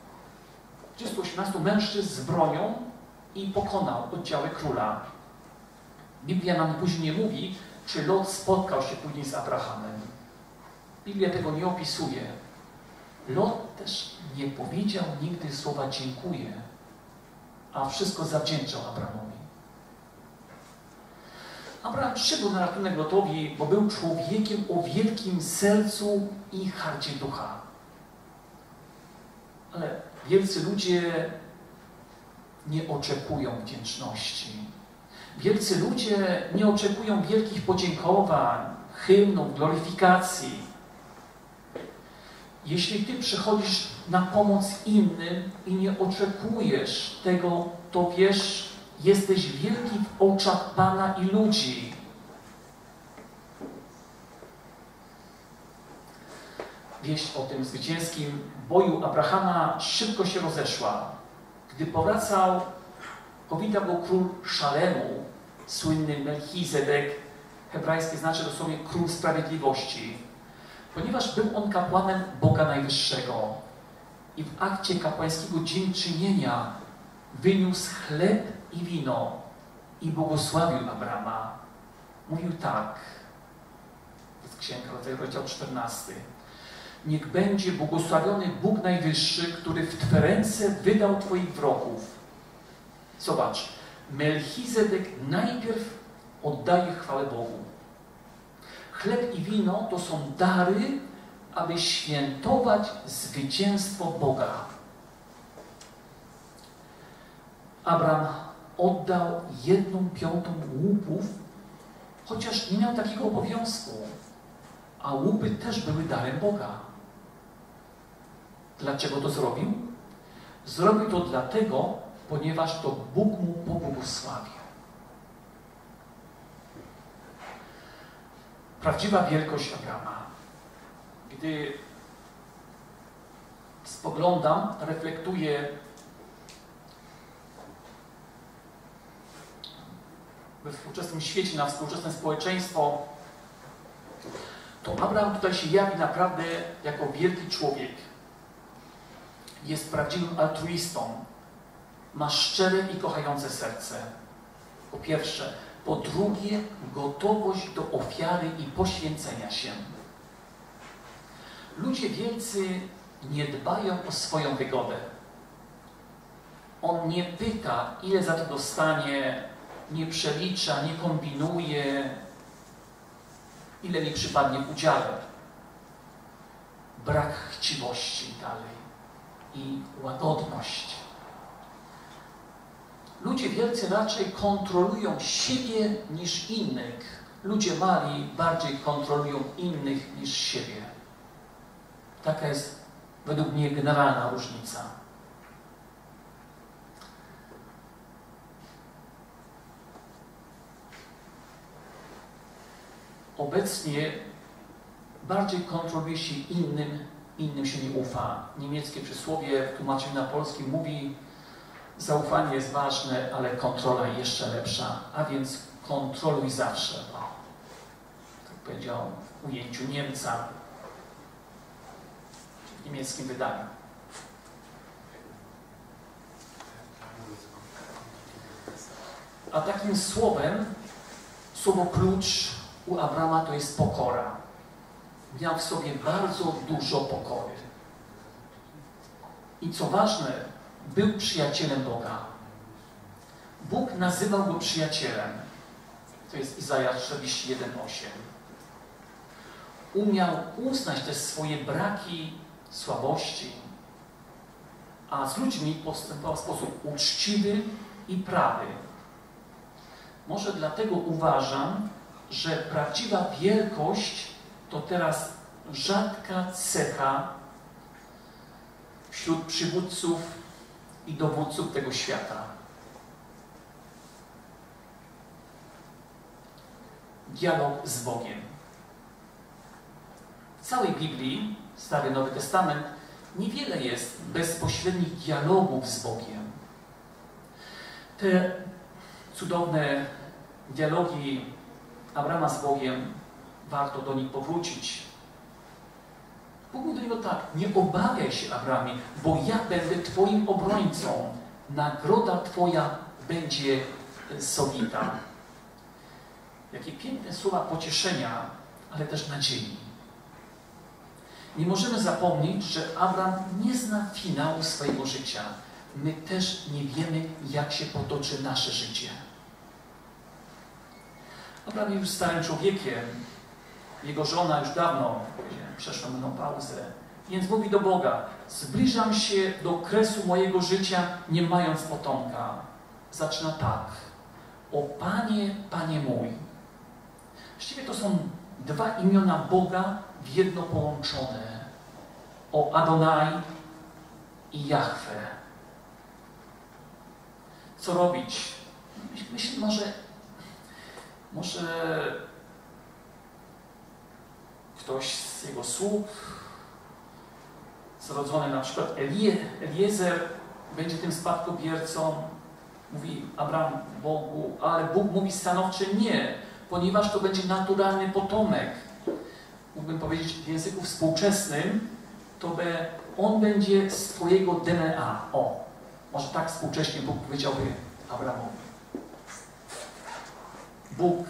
mężczyzn z bronią i pokonał oddziały króla. Biblia nam później nie mówi, czy Lot spotkał się później z Abrahamem. Biblia tego nie opisuje. Lot też nie powiedział nigdy słowa dziękuję, a wszystko zawdzięczał Abrahamowi. Abraham przybył na ratunek Lotowi, bo był człowiekiem o wielkim sercu i harcie ducha. Ale wielcy ludzie nie oczekują wdzięczności. Wielcy ludzie nie oczekują wielkich podziękowań, hymnów, gloryfikacji. Jeśli Ty przychodzisz na pomoc innym i nie oczekujesz tego, to wiesz, jesteś wielki w oczach Pana i ludzi. Wieść o tym zwycięskim boju Abrahama szybko się rozeszła. Gdy powracał, powitał go król Szalemu, słynny Melchizedek, hebrajskie znaczy dosłownie król sprawiedliwości, ponieważ był on kapłanem Boga Najwyższego i w akcie kapłańskiego dziękczynienia wyniósł chleb i wino i błogosławił Abrama. Mówił tak, to jest Księga Rodzaju, rozdział 14. Niech będzie błogosławiony Bóg Najwyższy, który w Twe ręce wydał Twoich wrogów. Zobacz, Melchizedek najpierw oddaje chwałę Bogu. Chleb i wino to są dary, aby świętować zwycięstwo Boga. Abram oddał 1/5 łupów, chociaż nie miał takiego obowiązku, a łupy też były darem Boga. Dlaczego to zrobił? Zrobił to dlatego, ponieważ to Bóg mu pobłogosławił. Prawdziwa wielkość Abrama. Gdy spoglądam, reflektuję we współczesnym świecie, na współczesne społeczeństwo, to Abraham tutaj się jawi naprawdę jako wielki człowiek. Jest prawdziwym altruistą. Ma szczere i kochające serce. Po pierwsze. Po drugie, gotowość do ofiary i poświęcenia się. Ludzie wielcy nie dbają o swoją wygodę. On nie pyta, ile za to dostanie, nie przelicza, nie kombinuje, ile mi przypadnie w udziale. Brak chciwości dalej i łagodność. Ludzie wielcy raczej kontrolują siebie niż innych. Ludzie mali bardziej kontrolują innych niż siebie. Taka jest według mnie generalna różnica. Obecnie bardziej kontroluje się innym się nie ufa. Niemieckie przysłowie w tłumaczeniu na polski mówi: zaufanie jest ważne, ale kontrola jeszcze lepsza, a więc kontroluj zawsze. Tak powiedział w ujęciu Niemca w niemieckim wydaniu. A takim słowem, słowo klucz u Abrama to jest pokora. Miał w sobie bardzo dużo pokory. I co ważne, był przyjacielem Boga. Bóg nazywał go przyjacielem. To jest Izajasz 41:8. Umiał uznać też swoje braki, słabości, a z ludźmi postępował w sposób uczciwy i prawy. Może dlatego uważam, że prawdziwa wielkość to teraz rzadka cecha wśród przywódców i dowódców tego świata. Dialog z Bogiem. W całej Biblii, Stary Nowy Testament, niewiele jest bezpośrednich dialogów z Bogiem. Te cudowne dialogi Abrama z Bogiem, warto do nich powrócić. Bóg mówi do niego tak: nie obawiaj się, Abramie, bo ja będę Twoim obrońcą. Nagroda Twoja będzie solita. Jakie piękne słowa pocieszenia, ale też nadziei. Nie możemy zapomnieć, że Abram nie zna finału swojego życia. My też nie wiemy, jak się potoczy nasze życie. Abram już starym człowiekiem. Jego żona już dawno przeszła menopauzę. Więc mówi do Boga: zbliżam się do kresu mojego życia, nie mając potomka. Zaczyna tak: o Panie, Panie mój. Właściwie to są dwa imiona Boga w jedno połączone. O Adonai i Jahwe. Co robić? Myślę, może ktoś z jego sług, zrodzony na przykład Eliezer, będzie tym spadkobiercą. Mówi Abram Bogu, ale Bóg mówi stanowcze nie, ponieważ to będzie naturalny potomek. Mógłbym powiedzieć w języku współczesnym, to on będzie z twojego DNA. O, może tak współcześnie Bóg powiedziałby Abramowi. Bóg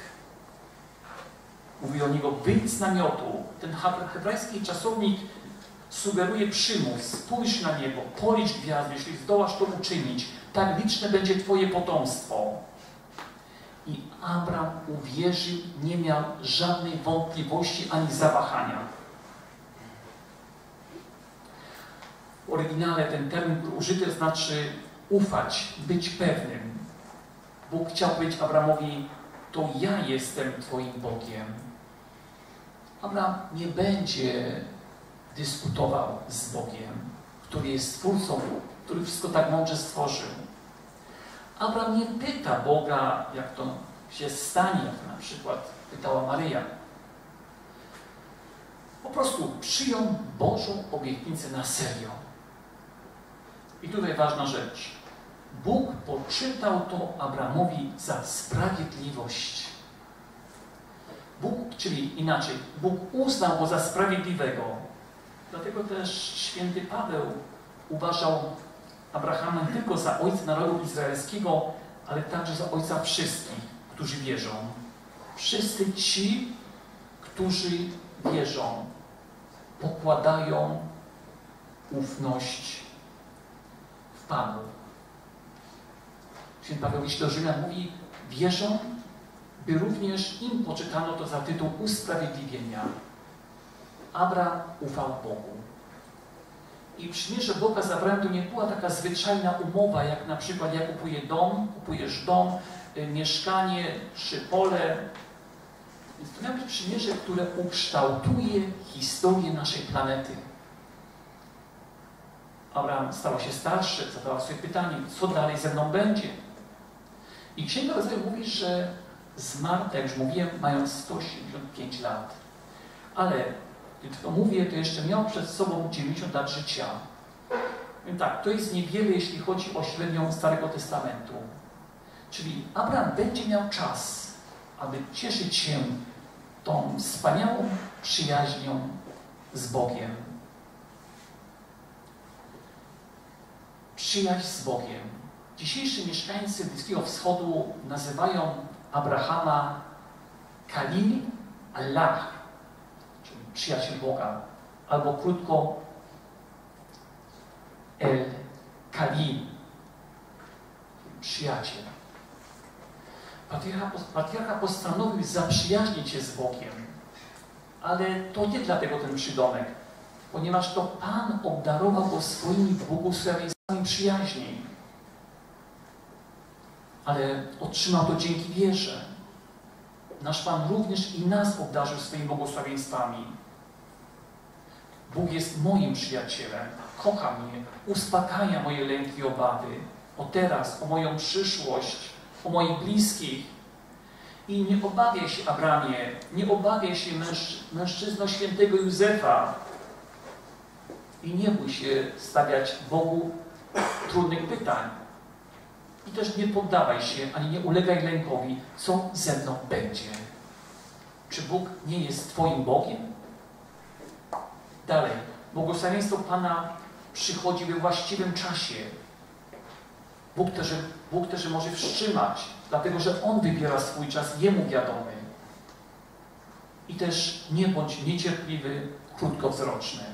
mówi o niego: wyjdź z namiotu. Ten hebrajski czasownik sugeruje przymus. Spójrz na niebo, policz gwiazdy, jeśli zdołasz to uczynić. Tak liczne będzie twoje potomstwo. I Abram uwierzył, nie miał żadnej wątpliwości ani zawahania. W oryginale ten termin, który użyty, znaczy ufać, być pewnym. Bóg chciał powiedzieć Abramowi, to ja jestem Twoim Bogiem. Abraham nie będzie dyskutował z Bogiem, który jest Stwórcą, który wszystko tak mądrze stworzył. Abraham nie pyta Boga, jak to się stanie, jak na przykład pytała Maryja. Po prostu przyjął Bożą obietnicę na serio. I tutaj ważna rzecz. Bóg poczytał to Abramowi za sprawiedliwość. Bóg, czyli inaczej, Bóg uznał go za sprawiedliwego. Dlatego też święty Paweł uważał Abrahama nie tylko za ojca narodu izraelskiego, ale także za ojca wszystkich, którzy wierzą. Wszyscy ci, którzy wierzą, pokładają ufność w Panu. Święty Paweł liście do Rzymian mówi, wierzą, by również im poczytano to za tytuł usprawiedliwienia. Abraham ufał Bogu. I przymierze Boga z Abrahamem to nie była taka zwyczajna umowa, jak na przykład ja kupujesz dom, mieszkanie czy pole. Więc to miało być przymierze, które ukształtuje historię naszej planety. Abraham stał się starszy, zadał sobie pytanie, co dalej ze mną będzie? I Księga Rodzaju mówi, że zmarł, jak już mówiłem, mając 185 lat. Ale gdy to mówię, to jeszcze miał przed sobą 90 lat życia. Więc tak, to jest niewiele, jeśli chodzi o średnią Starego Testamentu. Czyli Abraham będzie miał czas, aby cieszyć się tą wspaniałą przyjaźnią z Bogiem. Przyjaźń z Bogiem. Dzisiejsi mieszkańcy Bliskiego Wschodu nazywają Abrahama Khalil Allah, czyli przyjaciel Boga, albo krótko El Khalil, przyjaciel. Patriarcha postanowił zaprzyjaźnić się z Bogiem, ale to nie dlatego ten przydomek, ponieważ to Pan obdarował go swoimi błogosławieństwami przyjaźni. Ale otrzymał to dzięki wierze. Nasz Pan również i nas obdarzył swoimi błogosławieństwami. Bóg jest moim przyjacielem, kocha mnie, uspokaja moje lęki i obawy o teraz, o moją przyszłość, o moich bliskich. I nie obawiaj się, Abrahamie, nie obawiaj się, mężczyzno świętego Józefa. I nie bój się stawiać Bogu trudnych pytań. I też nie poddawaj się, ani nie ulegaj lękowi, co ze mną będzie. Czy Bóg nie jest Twoim Bogiem? Dalej, błogosławieństwo Pana przychodzi we właściwym czasie. Bóg też może wstrzymać, dlatego że On wybiera swój czas, Jemu wiadomy. I też nie bądź niecierpliwy, krótkowzroczny.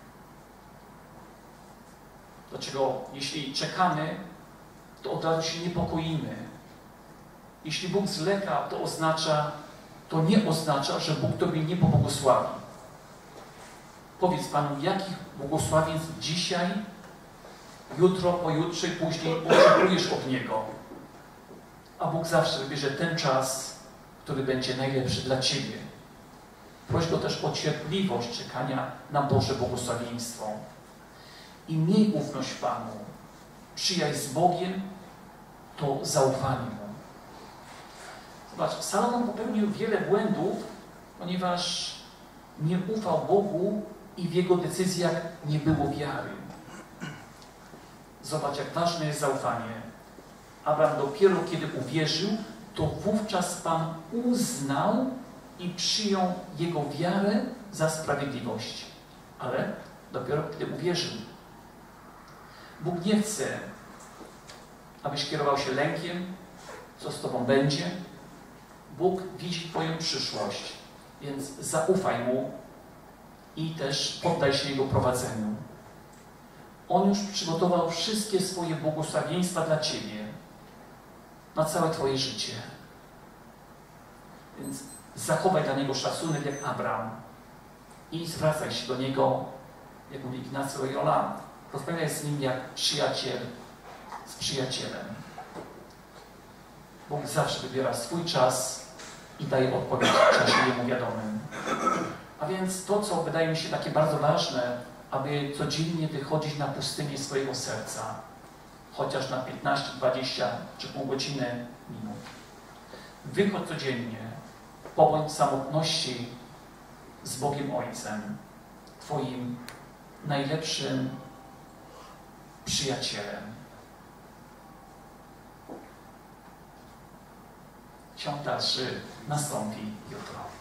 Dlaczego jeśli czekamy, to od razu się niepokoimy. Jeśli Bóg zwleka, to nie oznacza, że Bóg Tobie nie pobłogosławi. Powiedz Panu, jakich błogosławieństw dzisiaj, jutro, pojutrze i później oczekujesz od Niego. A Bóg zawsze wybierze ten czas, który będzie najlepszy dla Ciebie. Proś Go też o cierpliwość czekania na Boże błogosławieństwo. I miej ufność Panu. Przyjaźń z Bogiem to zaufanie Mu. Zobacz, Salomon popełnił wiele błędów, ponieważ nie ufał Bogu i w jego decyzjach nie było wiary. Zobacz, jak ważne jest zaufanie. Abraham dopiero kiedy uwierzył, to wówczas Pan uznał i przyjął jego wiarę za sprawiedliwość. Ale dopiero kiedy uwierzył. Bóg nie chce, abyś kierował się lękiem, co z Tobą będzie. Bóg widzi Twoją przyszłość, więc zaufaj Mu i też poddaj się Jego prowadzeniu. On już przygotował wszystkie swoje błogosławieństwa dla Ciebie, na całe Twoje życie. Więc zachowaj dla Niego szacunek jak Abraham i zwracaj się do Niego, jak mówi Ignacy Loyola, rozmawiaj z Nim jak przyjaciel z przyjacielem. Bóg zawsze wybiera swój czas i daje odpowiedź w czasie Jemu wiadomym. A więc to, co wydaje mi się takie bardzo ważne, aby codziennie wychodzić na pustynię swojego serca, chociaż na 15, 20 czy pół godziny, minut. Wychodź codziennie, pobądź w samotności z Bogiem Ojcem, Twoim najlepszym przyjacielem. Ciąg dalszy nastąpi jutro.